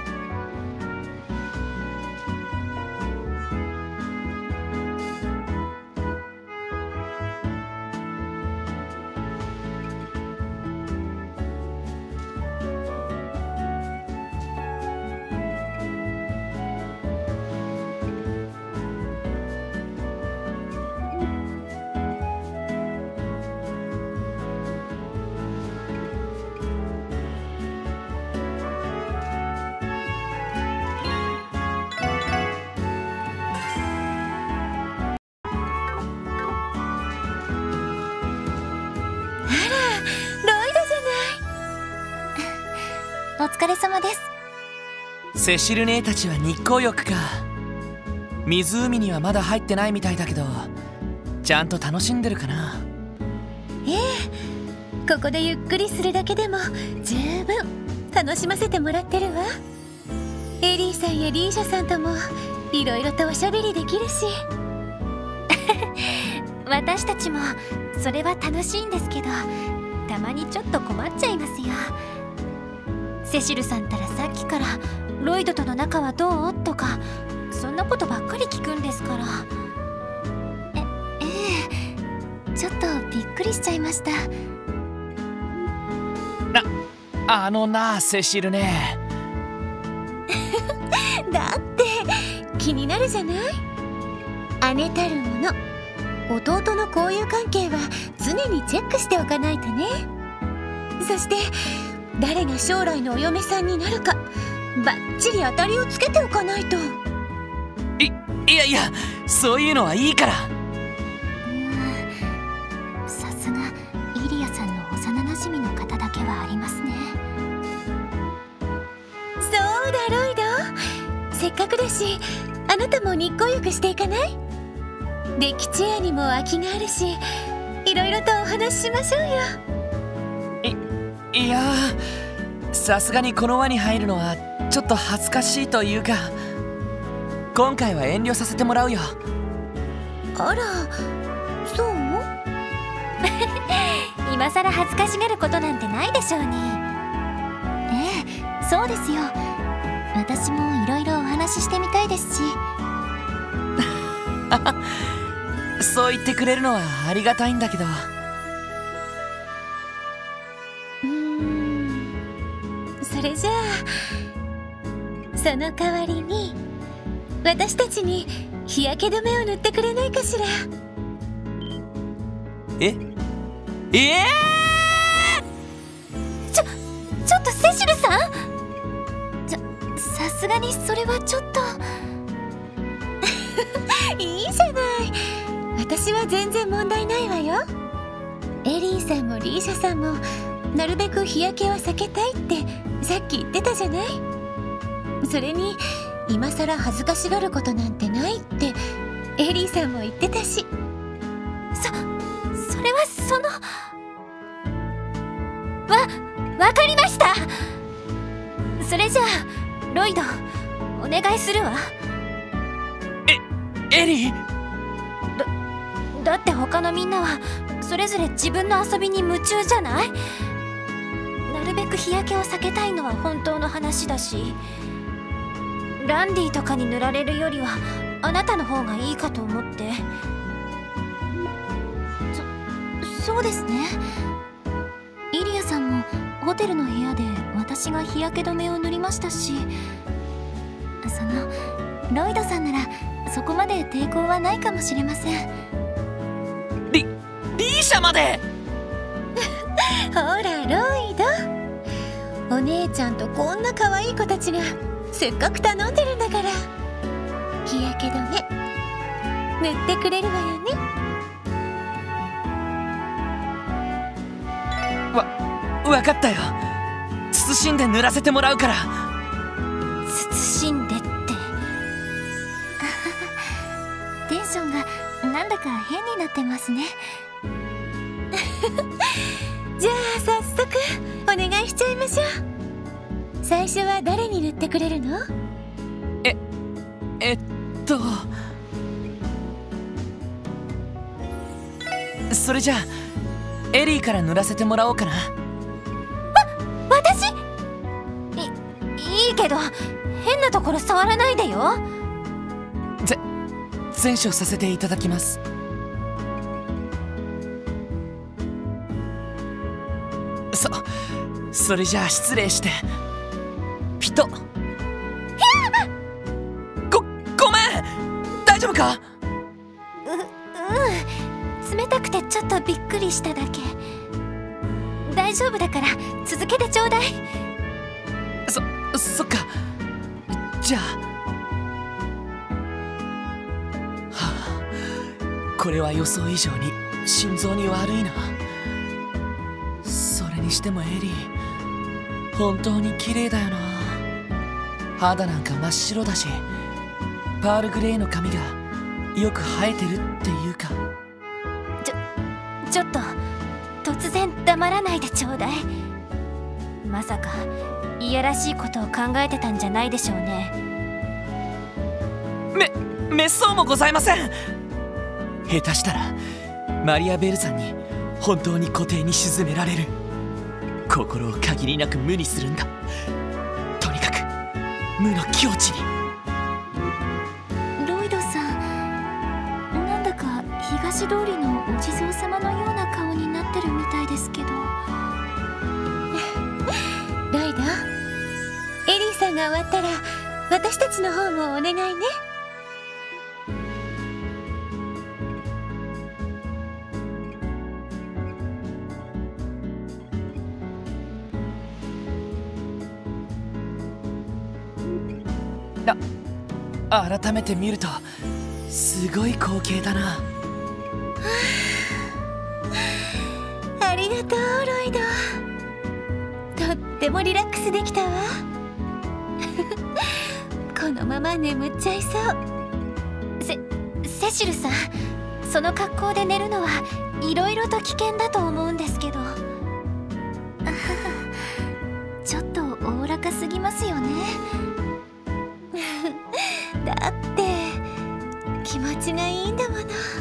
お疲れ様です。 セシル姉たちは日光浴か。湖にはまだ入ってないみたいだけど、ちゃんと楽しんでるかな。 ええ、ここでゆっくりするだけでも十分楽しませてもらってるわ。エリーさんやリーシャさんともいろいろとおしゃべりできるし。 私たちもそれは楽しいんですけど、たまにちょっと困っちゃいますよ。セシルさんたらさっきからロイドとの仲はどうとか、そんなことばっかり聞くんですから。ちょっとびっくりしちゃいました。 あのな、セシルね。 だって気になるじゃない。姉たるもの、弟の交友関係は常にチェックしておかないとね。そして誰が将来のお嫁さんになるかバッチリ当たりをつけておかないと。 いや、そういうのはいいから。 さすがイリアさんの幼なじみの方だけはありますね。 そうだロイド、せっかくだしあなたも日光浴していかない？デッキチェアにも空きがあるし、いろいろとお話ししましょうよ。 いや、さすがにこの輪に入るのはちょっと恥ずかしいというか、今回は遠慮させてもらうよ。 あら、そう？ 今さら恥ずかしがることなんてないでしょうに。そうですよ。私もいろいろお話ししてみたいですし。 そう言ってくれるのはありがたいんだけど。 それじゃあその代わりに私たちに日焼け止めを塗ってくれないかしら。 えちょっとセシルさん、さすがにそれはちょっといいじゃない。私は全然問題ないわよ。エリーさんもリーシャさんもなるべく日焼けは避けたいってさっき言ってたじゃない。それに今さら恥ずかしがることなんてないってエリーさんも言ってたし。 それはわかりました。それじゃあロイドお願いするわ。 エリー。 だって他のみんなはそれぞれ自分の遊びに夢中じゃない。なるべく日焼けを避けたいのは本当の話だし、ランディとかに塗られるよりはあなたの方がいいかと思って。そうですね。イリアさんもホテルの部屋で私が日焼け止めを塗りましたし、ロイドさんならそこまで抵抗はないかもしれません。 リーシャまでほらロイド、お姉ちゃんとこんな可愛い子たちがせっかく頼んでるんだから日焼け止め塗ってくれるわよね。 わかったよ。慎んで塗らせてもらうから。 慎んでってテンションがなんだか変になってますね。 じゃあ早速お願いしちゃいましょう。最初は誰に塗ってくれるの？ それじゃあエリーから塗らせてもらおうかな。 私？いいけど変なところ触らないでよ。 善処させていただきます。それじゃあ失礼して。ピト。ごめん、大丈夫か？ 冷たくてちょっとびっくりしただけ。大丈夫だから続けてちょうだい。 そっか。じゃあ、これは予想以上に心臓に悪いな。それにしてもエリー本当に綺麗だよな。肌なんか真っ白だし、パールグレーの髪がよく生えてるっていうか。 ちょっと突然黙らないでちょうだい。まさかいやらしいことを考えてたんじゃないでしょうね。 めっそうもございません。下手したらマリアベルさんに本当に湖底に沈められる。心を限りなく無にするんだ。とにかく無の境地に。 ロイドさん、なんだか東通りのお地蔵様のような顔になってるみたいですけど。 ロイド、エリーさんが終わったら私たちの方もお願いね。 改めて見るとすごい光景だな。 ありがとうロイド。とってもリラックスできたわ。このまま眠っちゃいそう。 セシルさん、その格好で寝るのはいろいろと危険だと思うんですけど。ちょっとおおらかすぎますよね。 だって気持ちがいいんだもの。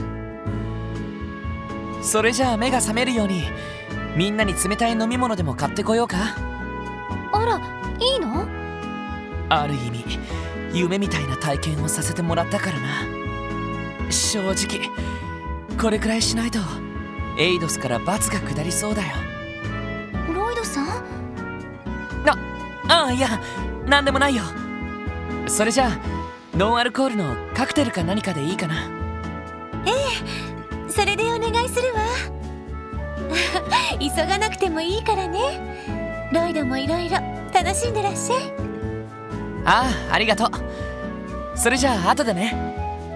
それじゃあ目が覚めるようにみんなに冷たい飲み物でも買ってこようか。 あら、いいの？ ある意味夢みたいな体験をさせてもらったからな。 正直これくらいしないとエイドスから罰が下りそうだよ。 ロイドさん？ いや、なんでもないよ。それじゃあノンアルコールのカクテルか何かでいいかな。 ええ、それでお願いするわ。急がなくてもいいからね。ロイドもいろいろ楽しんでらっしゃい。 ありがとう。それじゃあ後でね。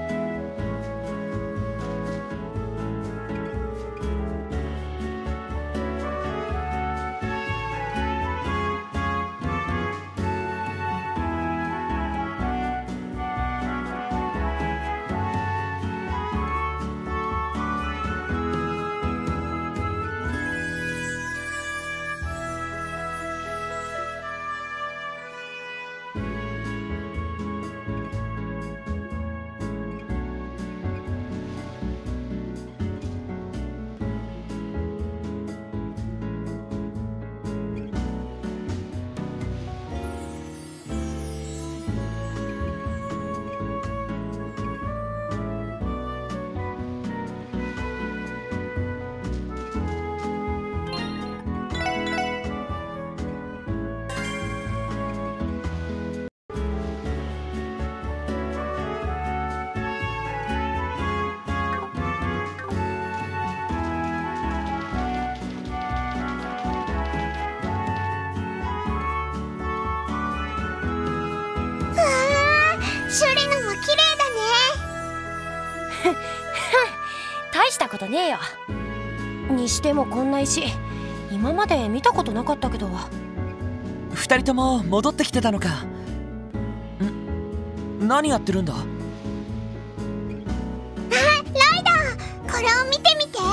シュリのも綺麗だね。大したことねえよ。にしてもこんな石今まで見たことなかったけど。 二人とも戻ってきてたのか。何やってるんだ？ ロイド、これを見てみて。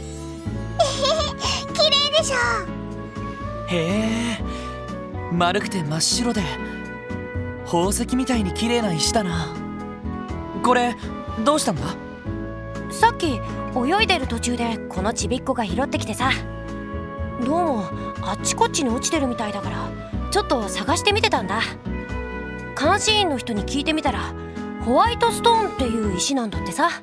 綺麗でしょ。 へえ、丸くて真っ白で宝石みたいに綺麗な石だな。これどうしたんだ？ さっき泳いでる途中でこのちびっこが拾ってきてさ。どうもあっちこっちに落ちてるみたいだからちょっと探してみてたんだ。監視員の人に聞いてみたらホワイトストーンっていう石なんだってさ。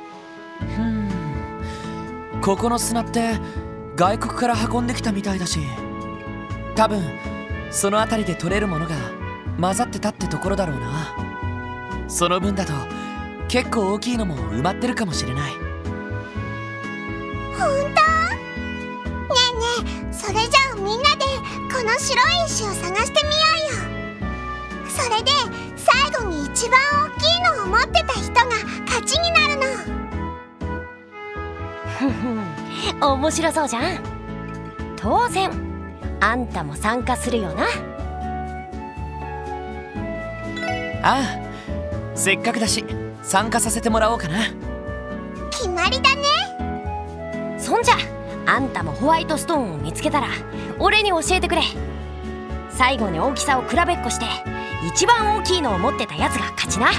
ここの砂って外国から運んできたみたいだし、多分その辺りで取れるものが混ざってたってところだろうな。その分だと結構大きいのも埋まってるかもしれない。 ほんと？ねえねえ、それじゃあみんなでこの白い石を探してみようよ。それで最後に一番大きいのを持ってた人が勝ちになるの。面白そうじゃん。当然あんたも参加するよな。 せっかくだし参加させてもらおうかな。 決まりだね。そんじゃあんたもホワイトストーンを見つけたら俺に教えてくれ。最後に大きさを比べっこして一番大きいのを持ってたやつが勝ちな。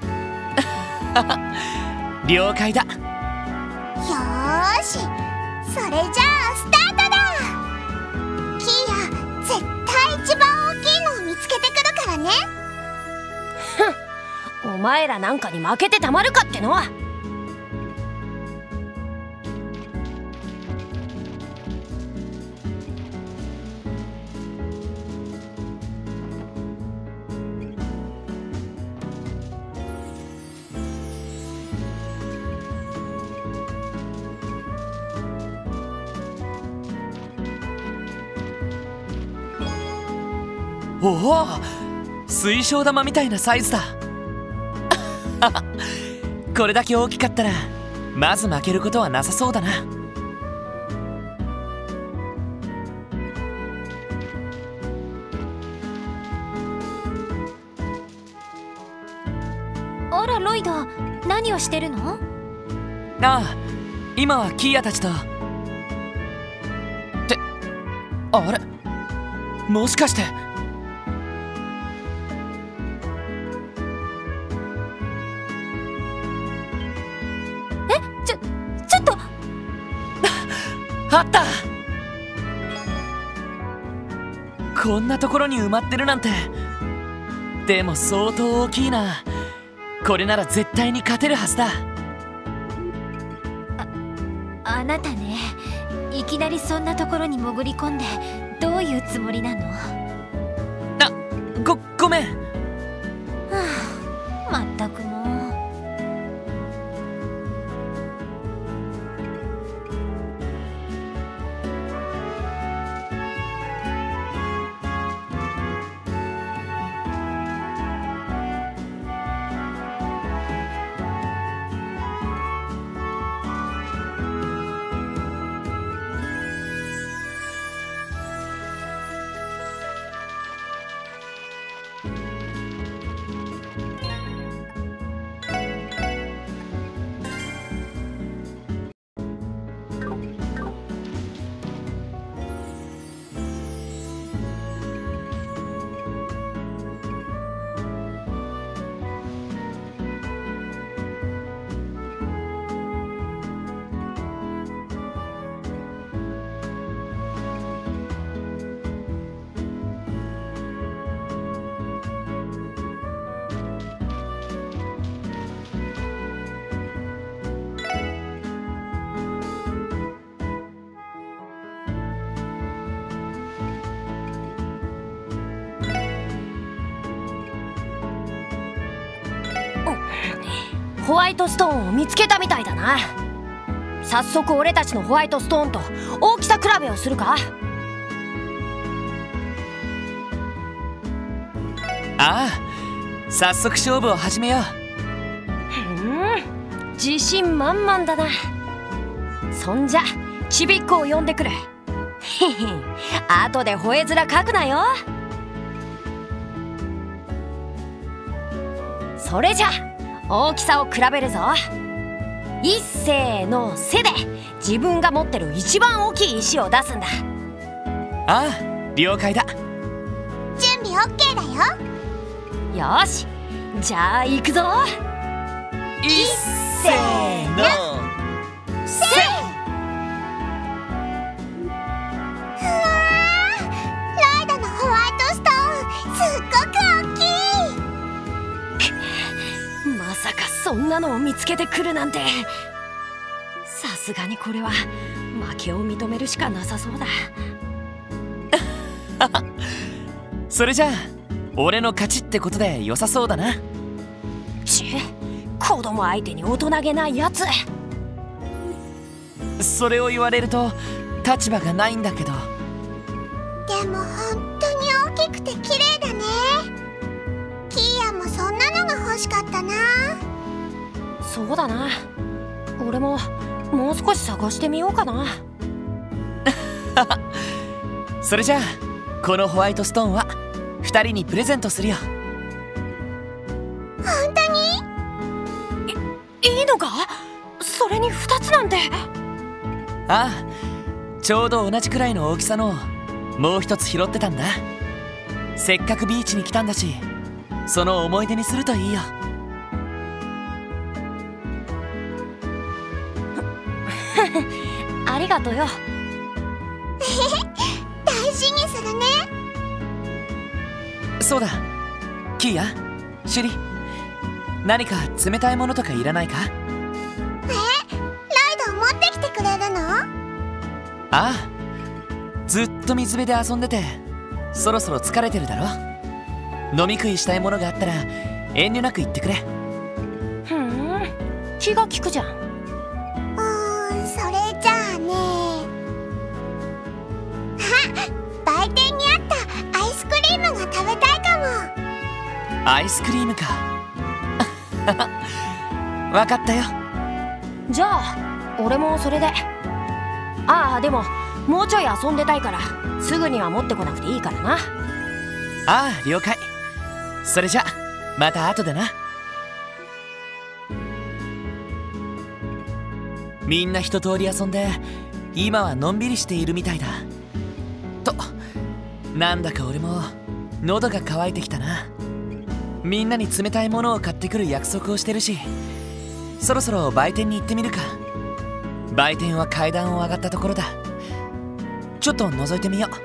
了解だ。 よーし、それじゃあスタートだ。キーヤ、絶対一番大きいのを見つけてくるからね。お前らなんかに負けてたまるかってのは。 おお、水晶玉みたいなサイズだ。これだけ大きかったらまず負けることはなさそうだな。 あらロイド、何をしてるの？ 今はキーヤたちと。ってあれ、もしかしてちょっとあった。こんなところに埋まってるなんて。でも相当大きいな。これなら絶対に勝てるはずだ。 あなたね、いきなりそんなところに潜り込んでどういうつもりなの？ ごめん。 はあ、まったくもう。 ホワイトストーンを見つけたみたいだな。早速俺たちのホワイトストーンと大きさ比べをするか？ ああ、早速勝負を始めよう。自信満々だな。そんじゃちびっこを呼んでくる。へへ、後で吠え面書くなよ。それじゃ大きさを比べるぞ。いっせーのせで自分が持ってる一番大きい石を出すんだ。 ああ、了解だ。 準備 OK だよ。よし、じゃあ行くぞ。 いっせーのせ。 ライドのホワイトストーンすっごく大きい。 まさかそんなのを見つけてくるなんて。さすがにこれは負けを認めるしかなさそうだ。 それじゃあ俺の勝ちってことで良さそうだな。 子供相手に大人げないやつ。 それを言われると立場がないんだけど。 でも本当に大きくて綺麗だね。キーヤもそんなのが欲しかったな。 そうだな。俺ももう少し探してみようかな。 それじゃあこのホワイトストーンは2人にプレゼントするよ。 本当に？ いいのか？それに2つなんて。 ああ、ちょうど同じくらいの大きさのもう一つ拾ってたんだ。せっかくビーチに来たんだし、その思い出にするといいよ。 ありがとうよ。 大事にするね。 そうだ、キーヤ、シュリ、何か冷たいものとかいらないか？ ライド持ってきてくれるの？ ああ、ずっと水辺で遊んでてそろそろ疲れてるだろ。飲み食いしたいものがあったら遠慮なく言ってくれ。 ふん、気が利くじゃん。 それじゃあね。売店にあったアイスクリームが食べたいかも。 アイスクリームか。わかったよ。 じゃあ俺もそれで。ああ、でももうちょい遊んでたいからすぐには持ってこなくていいからな。 ああ、了解。それじゃまた後でな。みんな一通り遊んで今はのんびりしているみたいだ。と、なんだか俺も喉が渇いてきたな。みんなに冷たいものを買ってくる約束をしてるし、そろそろ売店に行ってみるか。売店は階段を上がったところだ。ちょっと覗いてみよう。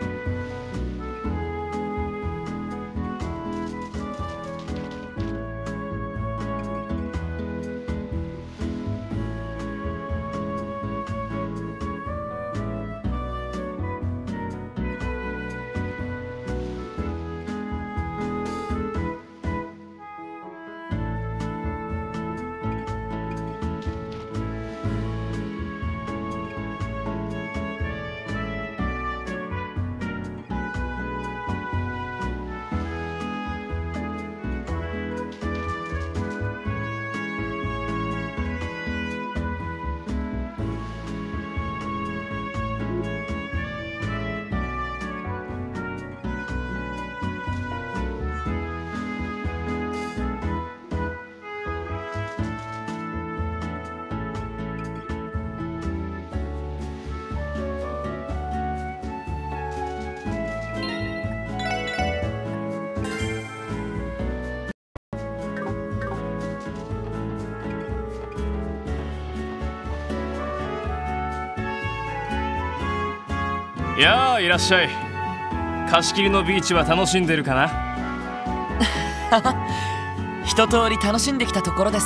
やあ、いらっしゃい。貸し切りのビーチは楽しんでるかな？ 一通り楽しんできたところです。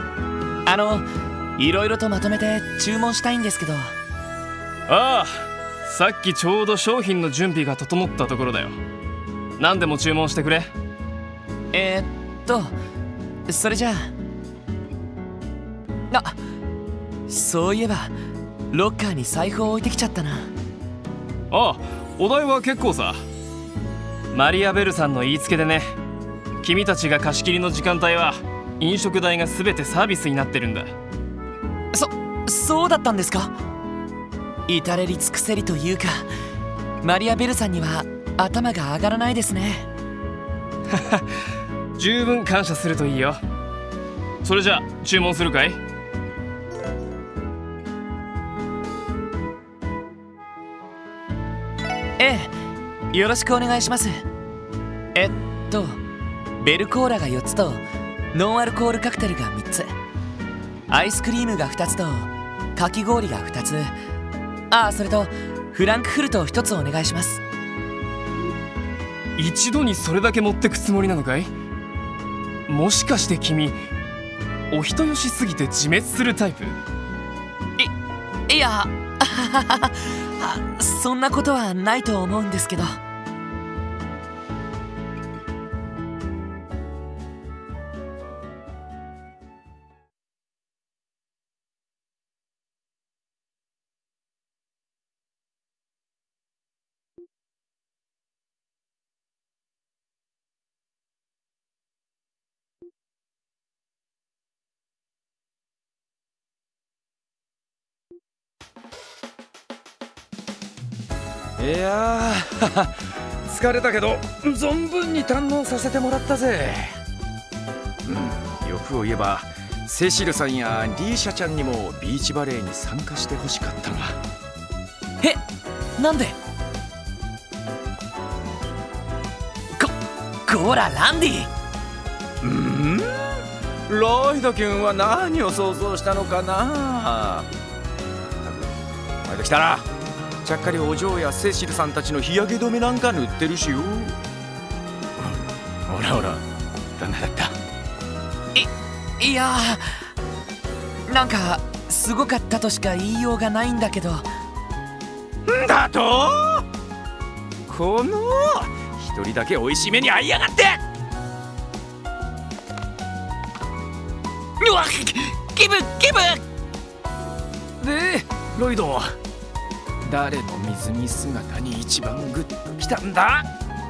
いろいろとまとめて注文したいんですけど。 ああ、さっきちょうど商品の準備が整ったところだよ。何でも注文してくれ。 それじゃあ、そういえばロッカーに財布を置いてきちゃったな。 ああ、お代は結構さ。マリアベルさんの言いつけでね、君たちが貸し切りの時間帯は飲食代が全てサービスになってるんだ。 そうだったんですか。至れり尽くせりというか、マリアベルさんには頭が上がらないですね。 十分感謝するといいよ。それじゃあ注文するかい？ ええ、よろしくお願いします。ベルコーラが4つとノンアルコールカクテルが3つ、アイスクリームが2つとかき氷が2つ、それとフランクフルトを1つお願いします。 一度にそれだけ持ってくつもりなのかい？もしかして君、お人よしすぎて自滅するタイプ？ いやそんなことはないと思うんですけど。 いやー疲れたけど存分に堪能させてもらったぜ。欲を言えばセシルさんやリーシャちゃんにもビーチバレーに参加してほしかったが。 なんで？こらランディ。 ロイド君は何を想像したのかな。お前ときたらちゃっかりお嬢やセシルさんたちの日焼け止めなんか塗ってるしよ。ほらほら、ダメだった。 いやなんかすごかったとしか言いようがないんだけど。 だと？この一人だけ美味しい目に遭いやがって。 うわ、ギブでロイド、誰の水着姿に一番グッときたんだ？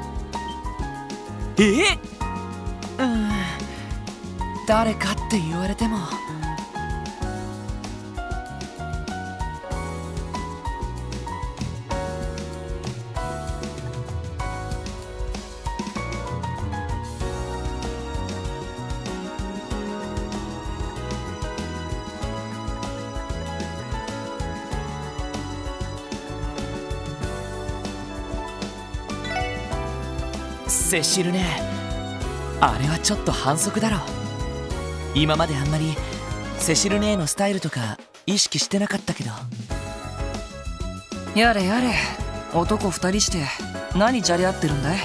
誰かって言われても。セシルね、あれはちょっと反則だろ。今まであんまりセシル姉のスタイルとか意識してなかったけど。 やれやれ、男2人して何じゃれ合ってるんだい？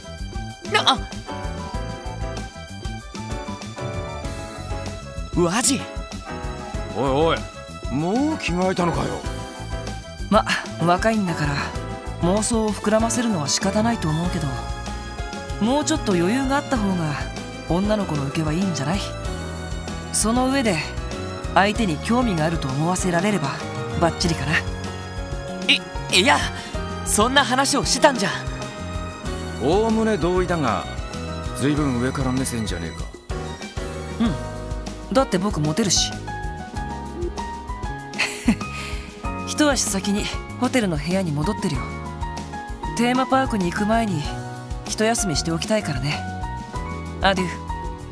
ワジ。 おいおい、もう着替えたのかよ。 若いんだから妄想を膨らませるのは仕方ないと思うけど、もうちょっと余裕があった方が女の子の受けはいいんじゃない？その上で相手に興味があると思わせられればバッチリかな。 いや、そんな話をしてたんじゃ。 おおむね同意だが、ずいぶん上から目線じゃねえか。 だって僕モテるし。一足先にホテルの部屋に戻ってるよ。テーマパークに行く前に一休みしておきたいからね。アデュー。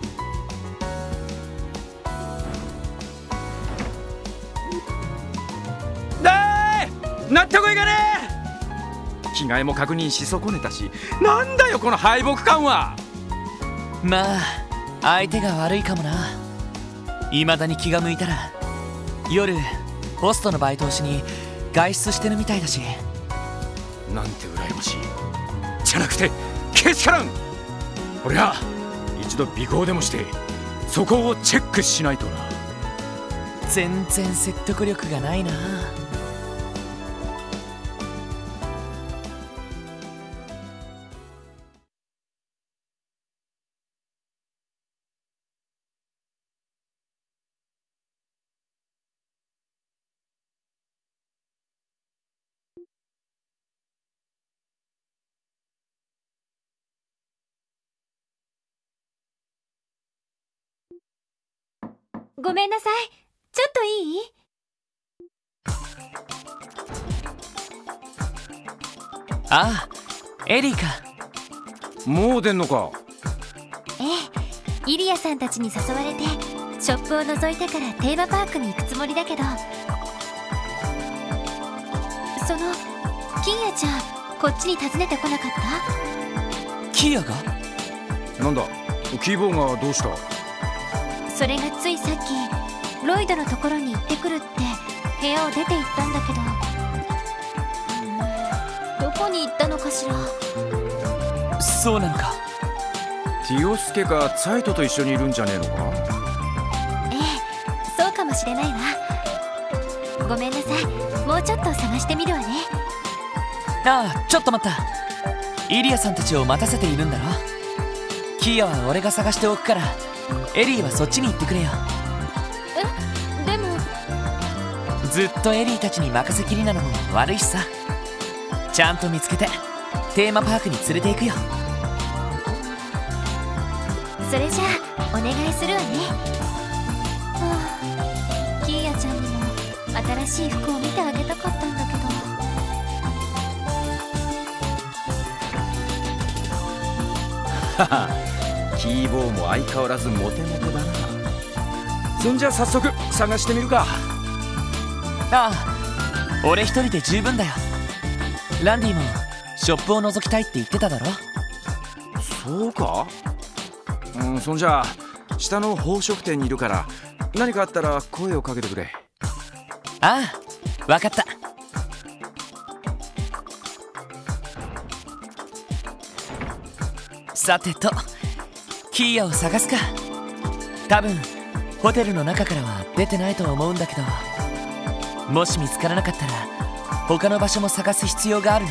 納得いかねえ。着替えも確認し損ねたし、なんだよこの敗北感は。 まあ相手が悪いかもな。未だに気が向いたら夜ホストのバイトをしに外出してるみたいだし。 なんて羨ましい。じゃなくてけしからん。俺は一度尾行でもしてそこをチェックしないとな。 全然説得力がないな。 ごめんなさい、ちょっといい？ ああ、エリーか。 もう出んのか。 ええ、イリアさんたちに誘われてショップを覗いてからテーマパークに行くつもりだけど、そのキーヤちゃんこっちに訪ねてこなかった？ キーヤが？ なんだ、キーボーがどうした？ それがついさっきロイドのところに行ってくるって部屋を出て行ったんだけど、どこに行ったのかしら。 そうなのか。 ティオスケかツァイトと一緒にいるんじゃねえのか？ ええ、そうかもしれないわ。ごめんなさい、もうちょっと探してみるわね。 ああ、ちょっと待った。イリアさんたちを待たせているんだろ。キーヤは俺が探しておくから、エリーはそっちに行ってくれよ。 え、でもずっとエリーたちに任せきりなのも悪いしさ。ちゃんと見つけてテーマパークに連れて行くよ。 それじゃあお願いするわね。はあ、キーヤちゃんにも新しい服を見てあげたかったんだけど。 ははキーボーも相変わらずモテモテだな。そんじゃ早速探してみるか。 ああ、俺一人で十分だよ。ランディもショップを覗きたいって言ってただろ。 そうか。そんじゃ下の宝飾店にいるから何かあったら声をかけてくれ。 ああ、わかった。さてと、キーヤを探すか。多分ホテルの中からは出てないと思うんだけど、もし見つからなかったら他の場所も探す必要があるな。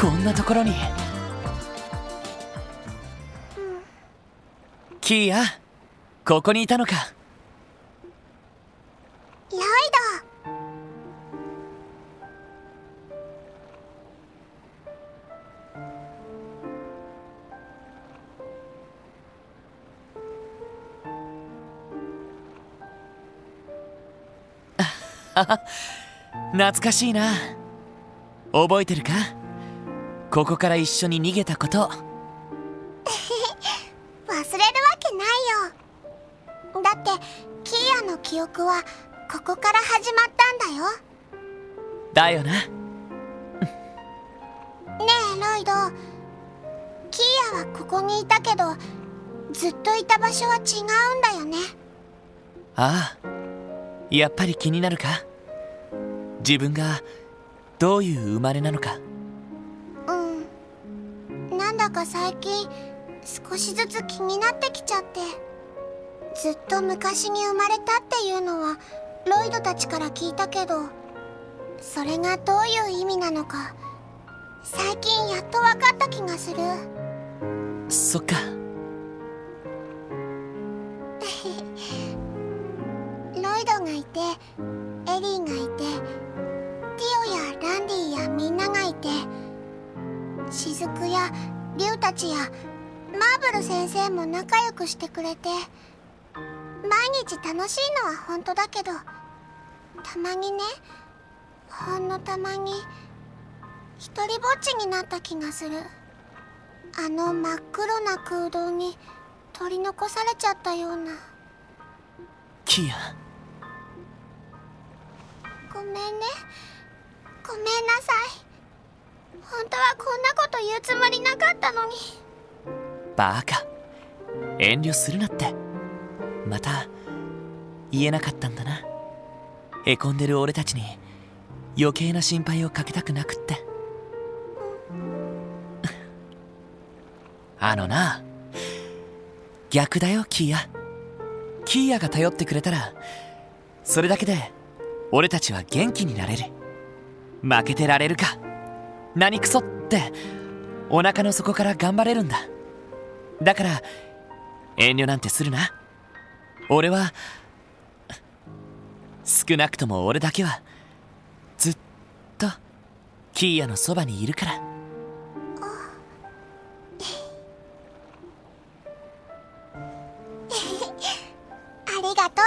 こんなところに。キーヤ、ここにいたのか。 ロイド。 懐かしいな。覚えてるか？ここから一緒に逃げたこと。 忘れるわけないよ。だってキーヤの記憶はここから始まったんだよ。 だよな。 ねえロイド、キーヤはここにいたけどずっといた場所は違うんだよね。 ああ、やっぱり気になるか？自分がどういう生まれなのか。 なんだか最近少しずつ気になってきちゃって。ずっと昔に生まれたっていうのはロイドたちから聞いたけど、それがどういう意味なのか最近やっと分かった気がする。 そっか。 ロイドがいてエリーがいてティオやランディやみんながいて、雫やリュウたちやマーブル先生も仲良くしてくれて、毎日楽しいのは本当だけど、たまにね、ほんのたまに一人ぼっちになった気がする。あの真っ黒な空洞に取り残されちゃったような。 キーヤ、 ごめんね、ごめんなさい。本当はこんなこと言うつもりなかったのに。 バカ、遠慮するなって。また言えなかったんだな。へこんでる俺たちに余計な心配をかけたくなくって。あのな、逆だよキーヤ。キーヤが頼ってくれたらそれだけで俺たちは元気になれる。負けてられるか、何クソってお腹の底から頑張れるんだ。だから遠慮なんてするな。俺は少なくとも俺だけはずっとキーヤのそばにいるから。 ありがと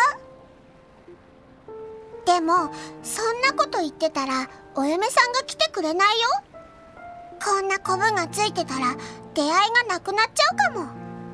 う。でもそんなこと言ってたらお嫁さんが来てくれないよ。こんなコブがついてたら出会いがなくなっちゃうかも。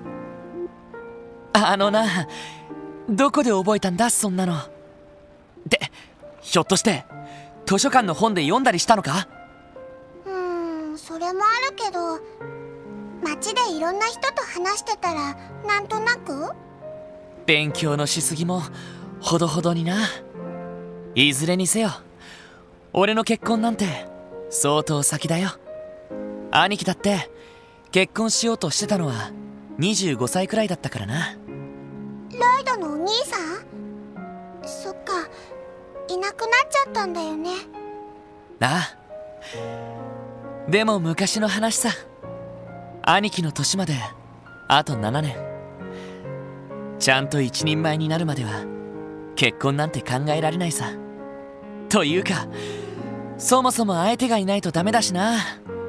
あのな、どこで覚えたんだそんなの。で、ひょっとして図書館の本で読んだりしたのか？ それもあるけど、街でいろんな人と話してたらなんとなく。 勉強のしすぎもほどほどにな。いずれにせよ俺の結婚なんて相当先だよ。兄貴だって結婚しようとしてたのは25歳くらいだったからな。 ロイドのお兄さん？そっか、いなくなっちゃったんだよね。 ああ、でも昔の話さ。兄貴の年まであと7年。ちゃんと一人前になるまでは結婚なんて考えられないさ。というかそもそも相手がいないとダメだしな。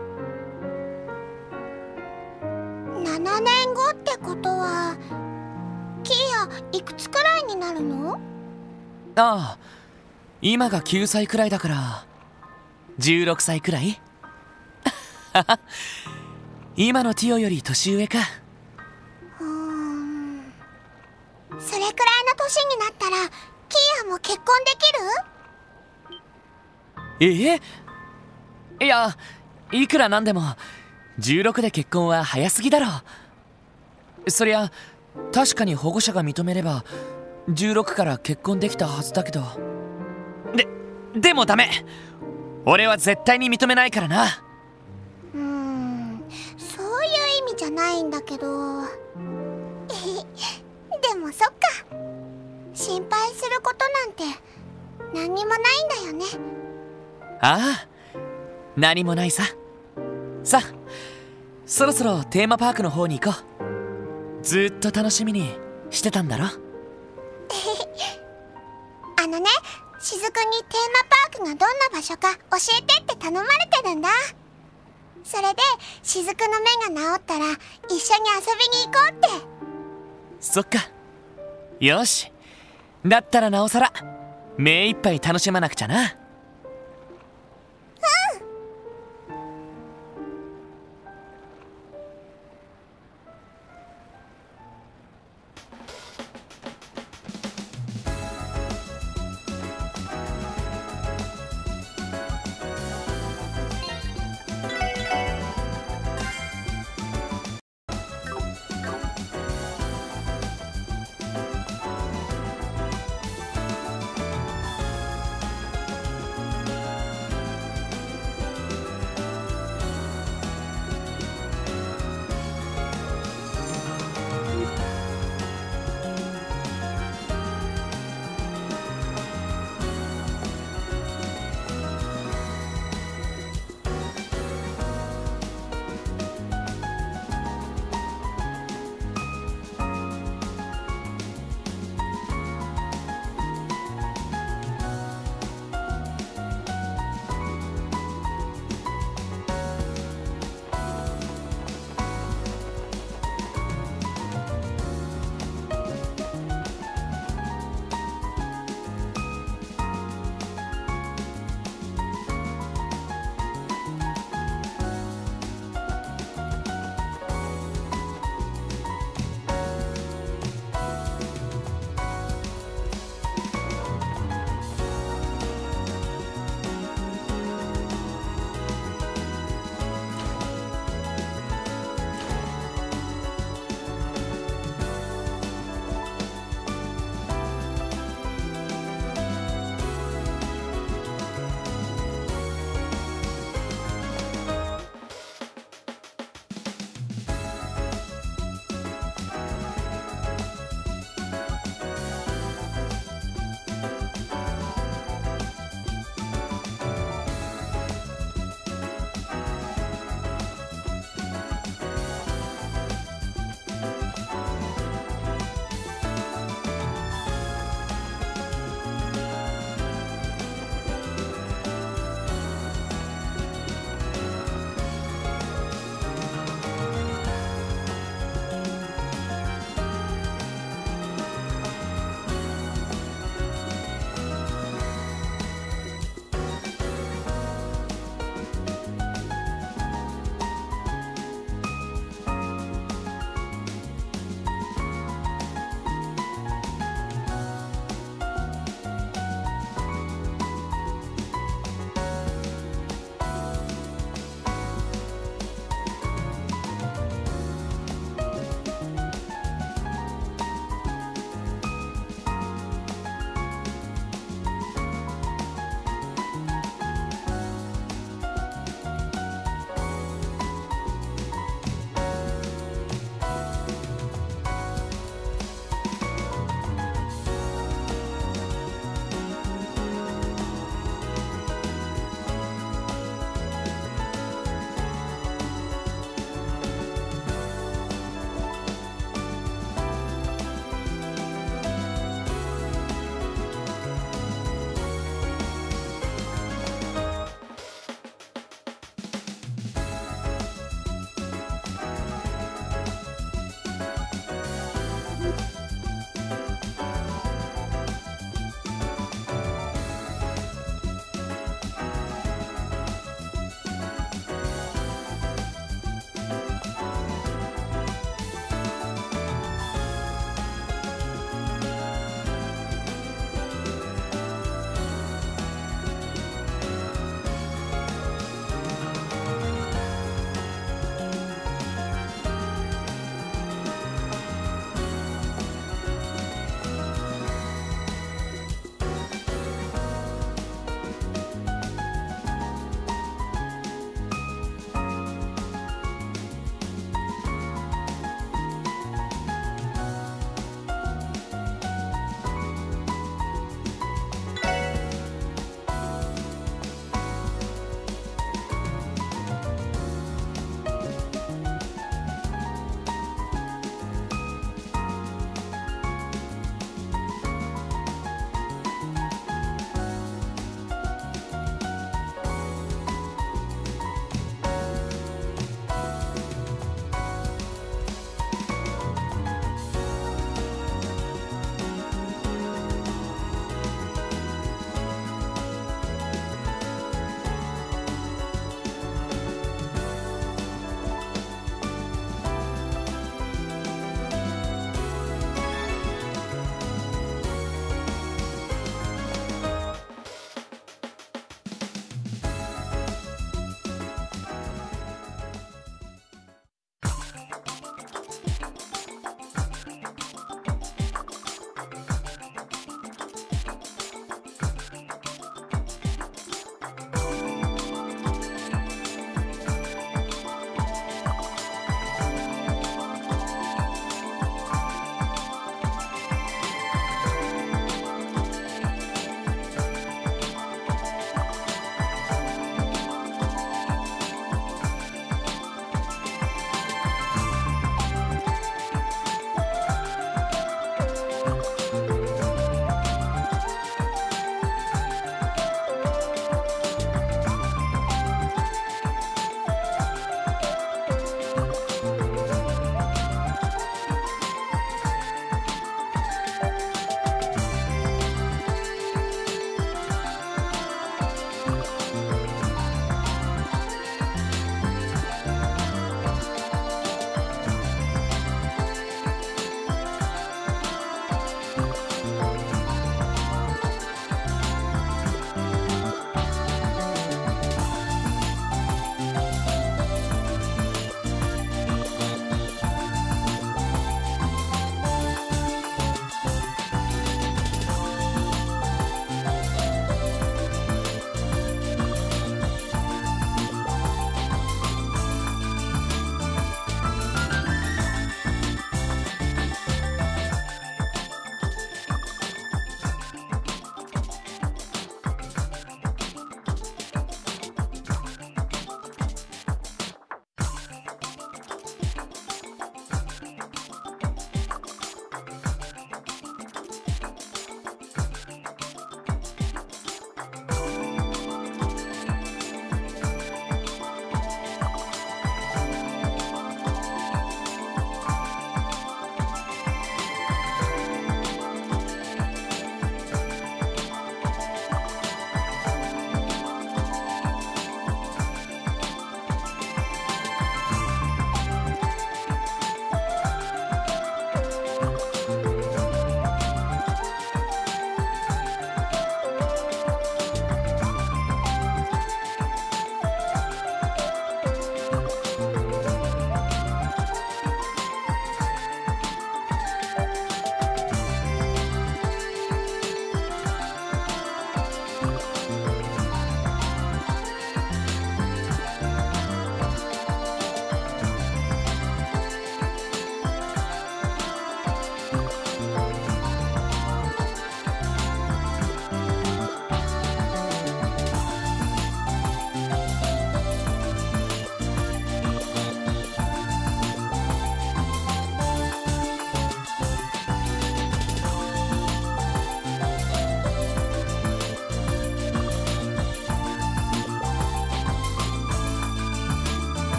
7年後ってことはキーヤいくつくらいになるの？ ああ、今が9歳くらいだから16歳くらい。今のティオより年上か。 それくらいの年になったらキーヤも結婚できる？ いや、いくらなんでも16で結婚は早すぎだろ。そりゃ確かに保護者が認めれば16から結婚できたはずだけど。でもダメ。俺は絶対に認めないからな。 そういう意味じゃないんだけど。でもそっか、心配することなんて何にもないんだよね。 ああ、何もないさ。 さあそろそろテーマパークの方に行こう。ずーっと楽しみにしてたんだろ。 しずくんにテーマパークがどんな場所か教えてって頼まれてるんだ。それでしずくの目が治ったら一緒に遊びに行こうって。 そっか。よし、だったらなおさら目いっぱい楽しまなくちゃな。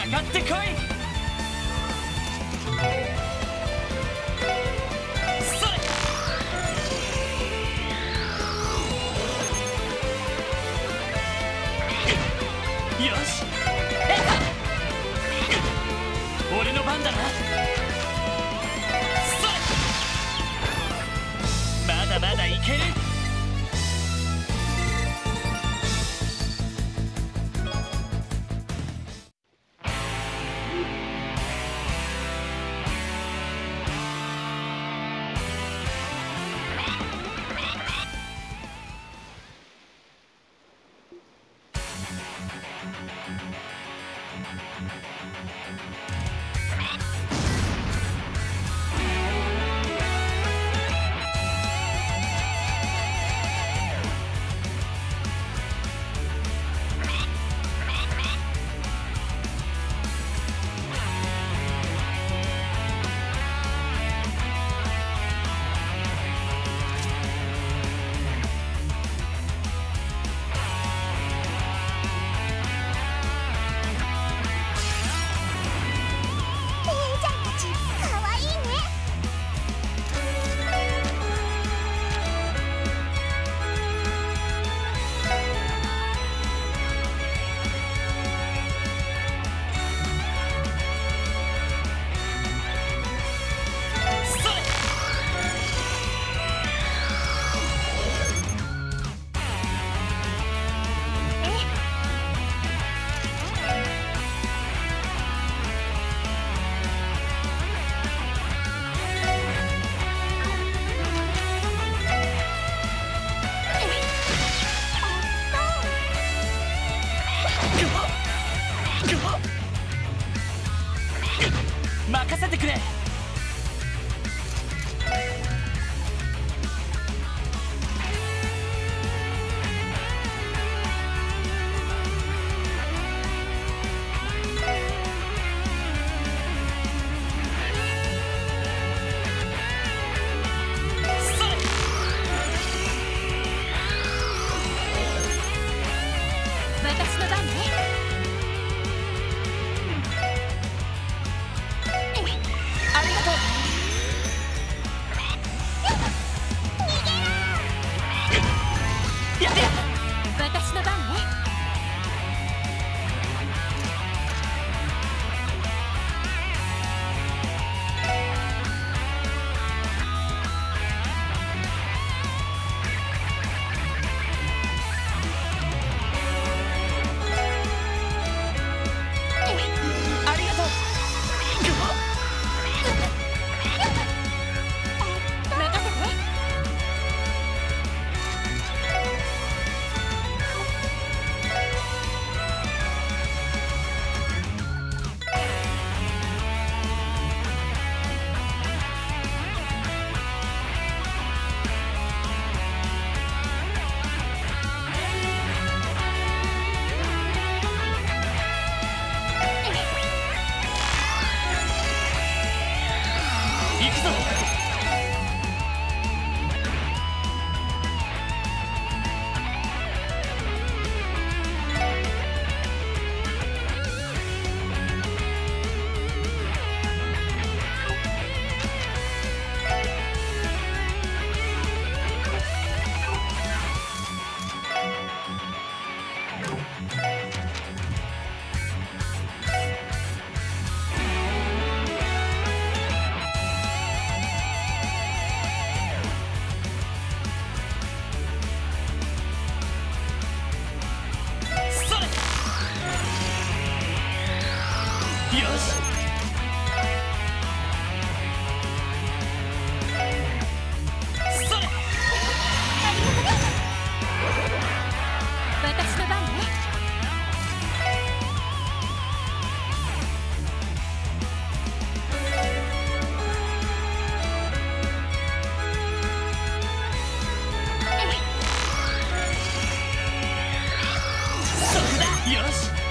がってこい。それ。よし、俺の番だな。それ。まだまだいける。任せてくれ。よし。